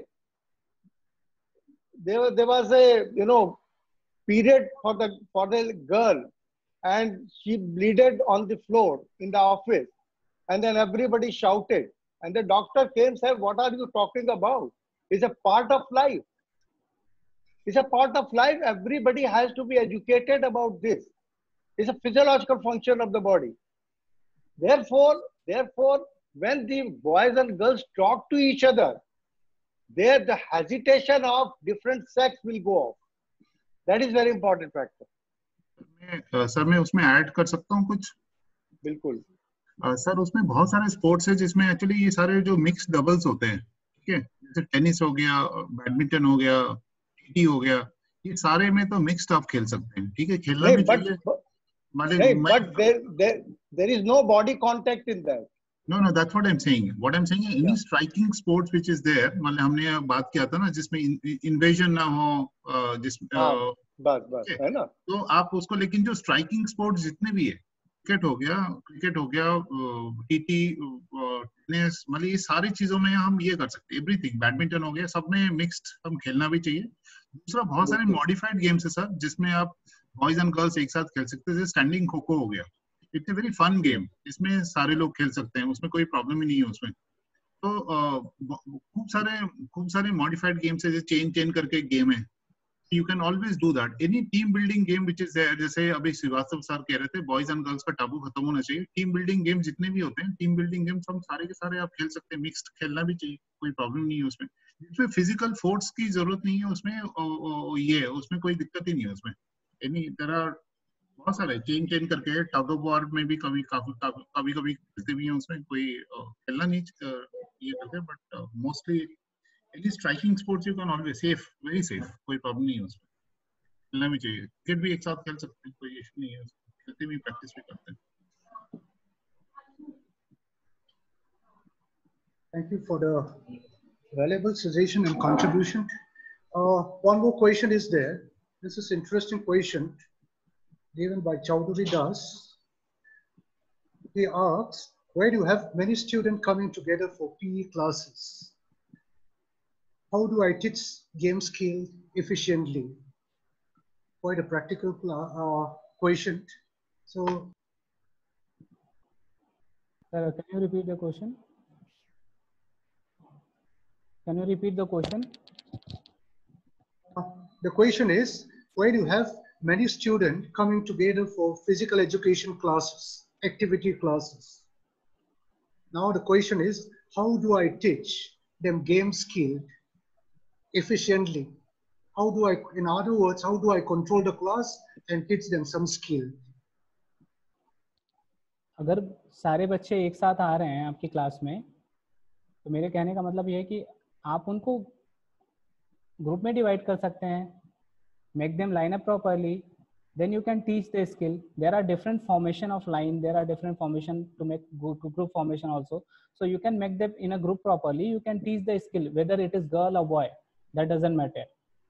There was a period for the girl, and she bleeded on the floor in the office, and then everybody shouted, and the doctor came and said, "What are you talking about? It's a part of life. It's a part of life. Everybody has to be educated about this. It's a physiological function of the body. Therefore, when the boys and girls talk to each other, the hesitation of different sex will go off. That is very important factor." Sir मैं उसमें add कर सकता हूँ कुछ? बिल्कुल sir, उसमें बहुत सारे स्पोर्ट्स है जिसमें एक्चुअली ये सारे जो मिक्स डबल्स होते हैं, ठीक है, जैसे टेनिस हो गया, बैडमिंटन हो गया, टीटी हो गया, ये सारे में तो मिक्स्ड आप खेल सकते हैं, ठीक है, खेलना भी चाहिए। but there is no body contact in that. No, that's what I'm saying. What I'm saying is any striking sports which is there, मतलब हमने बात किया था ना, जिसमें invasion ना हो, बस है ना, तो आप उसको, लेकिन जो स्ट्राइकिंग स्पोर्ट्स जितने भी है, क्रिकेट हो गया, टीटी, टेनिस, मतलब ये सारी चीजों में हम ये कर सकते हैं, एवरीथिंग, बैडमिंटन हो गया, सब में मिक्स्ड हम खेलना भी चाहिए। दूसरा बहुत सारे मॉडिफाइड गेम्स है सर, जिसमें आप बॉयज एंड गर्ल्स एक साथ खेल सकते हैं। जैसे स्टैंडिंग खो खो हो गया, it's a very fun game, इसमें सारे लोग खेल सकते हैं, उसमें कोई प्रॉब्लम ही नहीं है उसमें। तो खूब सारे मॉडिफाइड गेम्स है, जैसे चेन चेन करके एक गेम है, you can always do that. Any team building game which is there, जैसे अभी श्रीवास्तव सर कह रहे थे बॉयज एंड गर्ल्स का टाबू खत्म होना चाहिए। टीम बिल्डिंग गेम जितने भी होते हैं, टीम बिल्डिंग गेम्स हम सारे के सारे आप खेल सकते हैं, मिक्स्ड खेलना भी चाहिए, कोई प्रॉब्लम नहीं है उसमें। जिसमें फिजिकल फोर्स की जरूरत नहीं है उसमें, ये उसमें कोई दिक्कत ही नहीं है उसमें। एनी देयर आर बहुत सारे चेन चेन करके, टग ऑफ वॉर में भी कभी कभी खेलते भी हैं, उसमें कोई खेलना नहीं ये करते, but mostly any striking sports you can always safe, very safe, कोई प्रॉब्लम नहीं है उसमें, खेलना भी चाहिए। क्रिकेट भी एक साथ खेल सकते हैं, कोई इशू नहीं है, खेलते भी प्रैक्टिस भी करते हैं। Thank you for the valuable suggestion and contribution. One more question is there. This is interesting question given by Chaudhary Das. He asks, where do you have many students coming together for PE classes? How do I teach game skill efficiently? Quite a practical question. So, sir, can you repeat the question? Can you repeat the question? The question is, where do you have many students coming together for physical education classes, activity classes? Now the question is, how do I teach them game skill efficiently? How do I, in other words, how do I control the class and teach them some skill? अगर सारे बच्चे एक साथ आ रहे हैं आपकी class में, तो मेरे कहने का मतलब ये है कि आप उनको ग्रुप में डिवाइड कर सकते हैं, make them line up properly, then you can teach the skill. There are different formation of line, there are different formation to make group formation also, so you can make them in a group properly, you can teach the skill, whether it is girl or boy, that doesn't matter.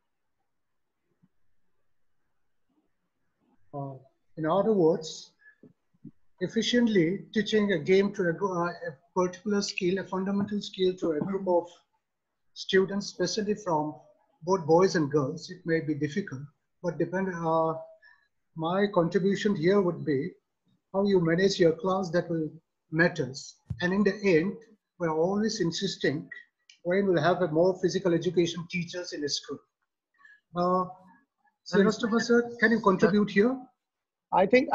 In other words, efficiently teaching a game to a particular skill, a fundamental skill to a group of students, especially from both boys and girls, it may be difficult, but my contribution here would be how you manage your class, that will matters. And in the end, we're always insisting when we'll have a more physical education teachers in the school. Srivastava sir, can you contribute here? I think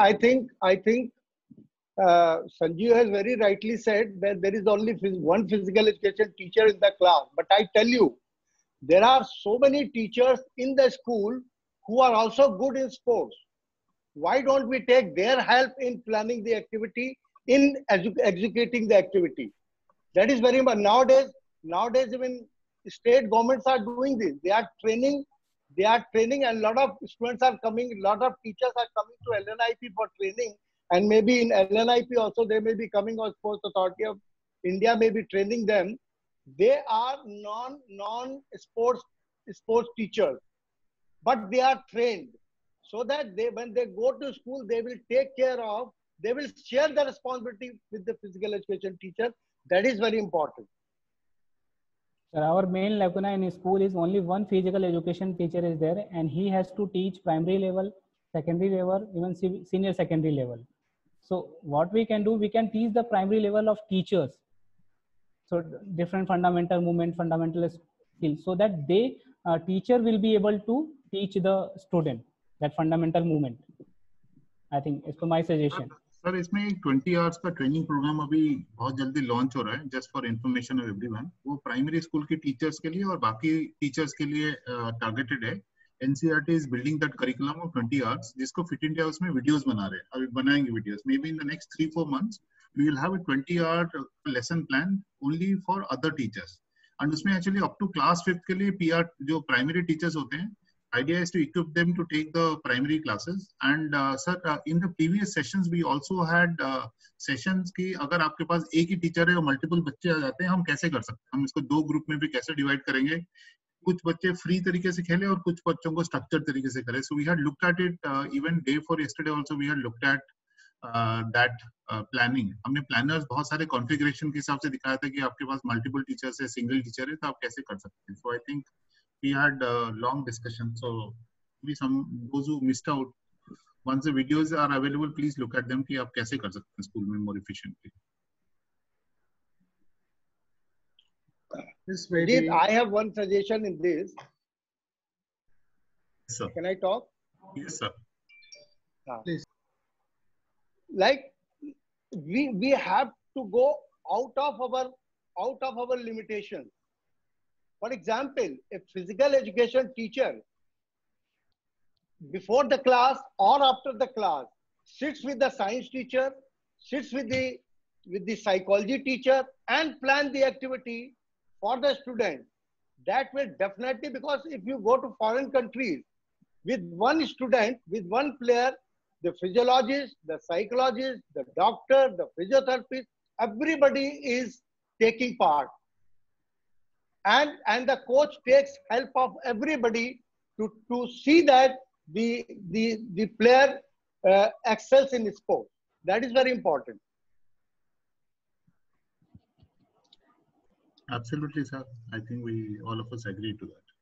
Sanjeev has very rightly said that there is only one physical education teacher in the class. But I tell you, there are so many teachers in the school who are also good in sports. Why don't we take their help in planning the activity, in executing the activity? That is very important. Nowadays even state governments are doing this. They are training, and a lot of students are coming, a lot of teachers are coming to LNIP for training. And maybe in LNIP also they may be coming, or Sports Authority of India may be training them. They are non-sports teachers, but they are trained so that when they go to school, they will share the responsibility with the physical education teacher. That is very important. Sir, our main lacuna in school is only one physical education teacher is there, and he has to teach primary level, secondary level, even senior secondary level. So what we can do, we can teach the primary level of teachers, so different fundamental movement, fundamental skills, so that teacher will be able to teach the student that fundamental movement. I think it's my suggestion. Sir इसमें एक 20 hours का training programme अभी बहुत जल्दी launch हो रहा है, just for information of everyone. वो प्राइमरी स्कूल के टीचर्स के लिए और बाकी टीचर्स के लिए टारगेटेड है। NCERT is building that curriculum of 20 hours, जिसको फिट इंडिया उसमें वीडियोस बना रहे हैं, अभी बनाएंगे videos. Maybe in the next 3-4 months we will have a 20-hour lesson plan only for other teachers, and उसमें actually up to class 5th के लिए PR जो प्राइमरी टीचर्स होते हैं, idea is to equip them to take the primary classes. And sir, in the previous sessions we also had sessions की अगर आपके पास एक ही टीचर है और मल्टीपल बच्चे आ जाते हैं, हम कैसे कर सकते हैं, हम इसको 2 ग्रुप में भी कैसे डिवाइड करेंगे, कुछ बच्चे फ्री तरीके से खेले और कुछ बच्चों को स्ट्रक्चर तरीके से करें। So we had looked at it even day for yesterday also we had looked at that planning. हमने planners बहुत सारे configuration के हिसाब से दिखाया था कि आपके पास multiple teachers है, single teacher है, तो आप कैसे कर सकते हैं। So I think we had a long discussion. So maybe some those who missed out, once the videos are available, please look at them कि आप कैसे कर सकते हैं स्कूल में more efficiently. This may be... I have one suggestion in this. Yes, sir. Can I talk? Yes, sir. Please. Like we have to go out of our limitations. For example, a physical education teacher before the class or after the class sits with the science teacher, sits with the psychology teacher and plan the activity for the student. That will definitely, because if you go to foreign countries, with one student, with one player, the physiologist, the psychologist, the doctor, the physiotherapist, everybody is taking part. And the coach takes help of everybody to see that the player excels in sport. That is very important. Absolutely, sir. I think all of us agree to that.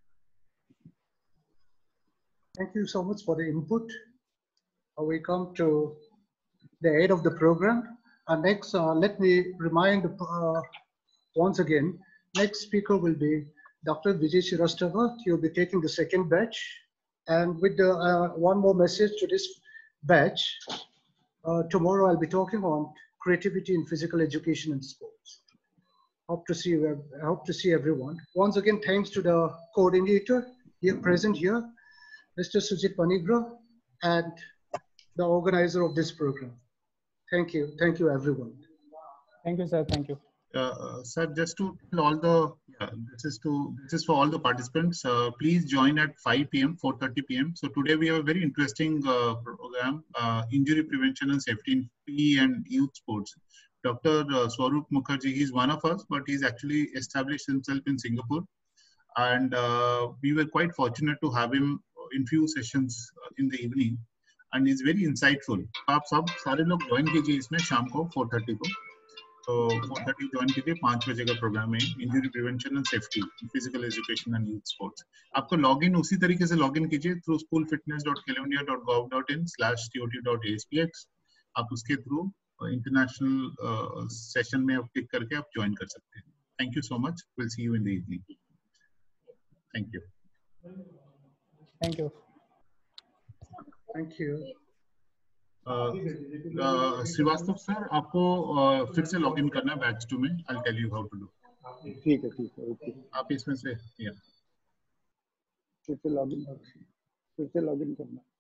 Thank you so much for the input. We come to the end of the program. Next, let me remind once again, next speaker will be Dr. Vijay Srivastava. He will be taking the second batch. And with one more message to this batch, tomorrow I'll be talking on creativity in physical education and sports. Hope to see everyone. Once again, thanks to the coordinator here present here, Mr. Sujit Panigra, and the organizer of this program. Thank you everyone. Thank you, sir. Thank you. Sir, just to tell all the, this is for all the participants. Please join at 5 p.m., 4:30 p.m. So today we have a very interesting program, injury prevention and safety in PE and youth sports. Dr. Swarup Mukherjee, he's one of us, but he's actually established himself in Singapore. And we were quite fortunate to have him in few sessions in the evening. And he's very insightful. आप सब सारे लोग join कीजिए इसमें शाम को 4:30 को. तो 4:30 join कीजिए, 5 बजे का प्रोग्राम है injury prevention and safety physical education and youth sports. आपको लॉगिन उसी तरीके से लॉगिन कीजिए थ्रू schoolfitness.keloniya.gov.in/tot.aspx. आप उसके थ्रू इंटरनेशनल सेशन में आप क्लिक करके आप ज्वाइन कर सकते हैं. Thank you so much. Will see you in the evening. Thank you. Thank you. Thank you. Shrivastava sir, आपको फिर से लॉगिन करना है बैच 2 में. I'll tell you how to do. ठीक है ओके. आप इसमें से फिर से लॉगिन करना.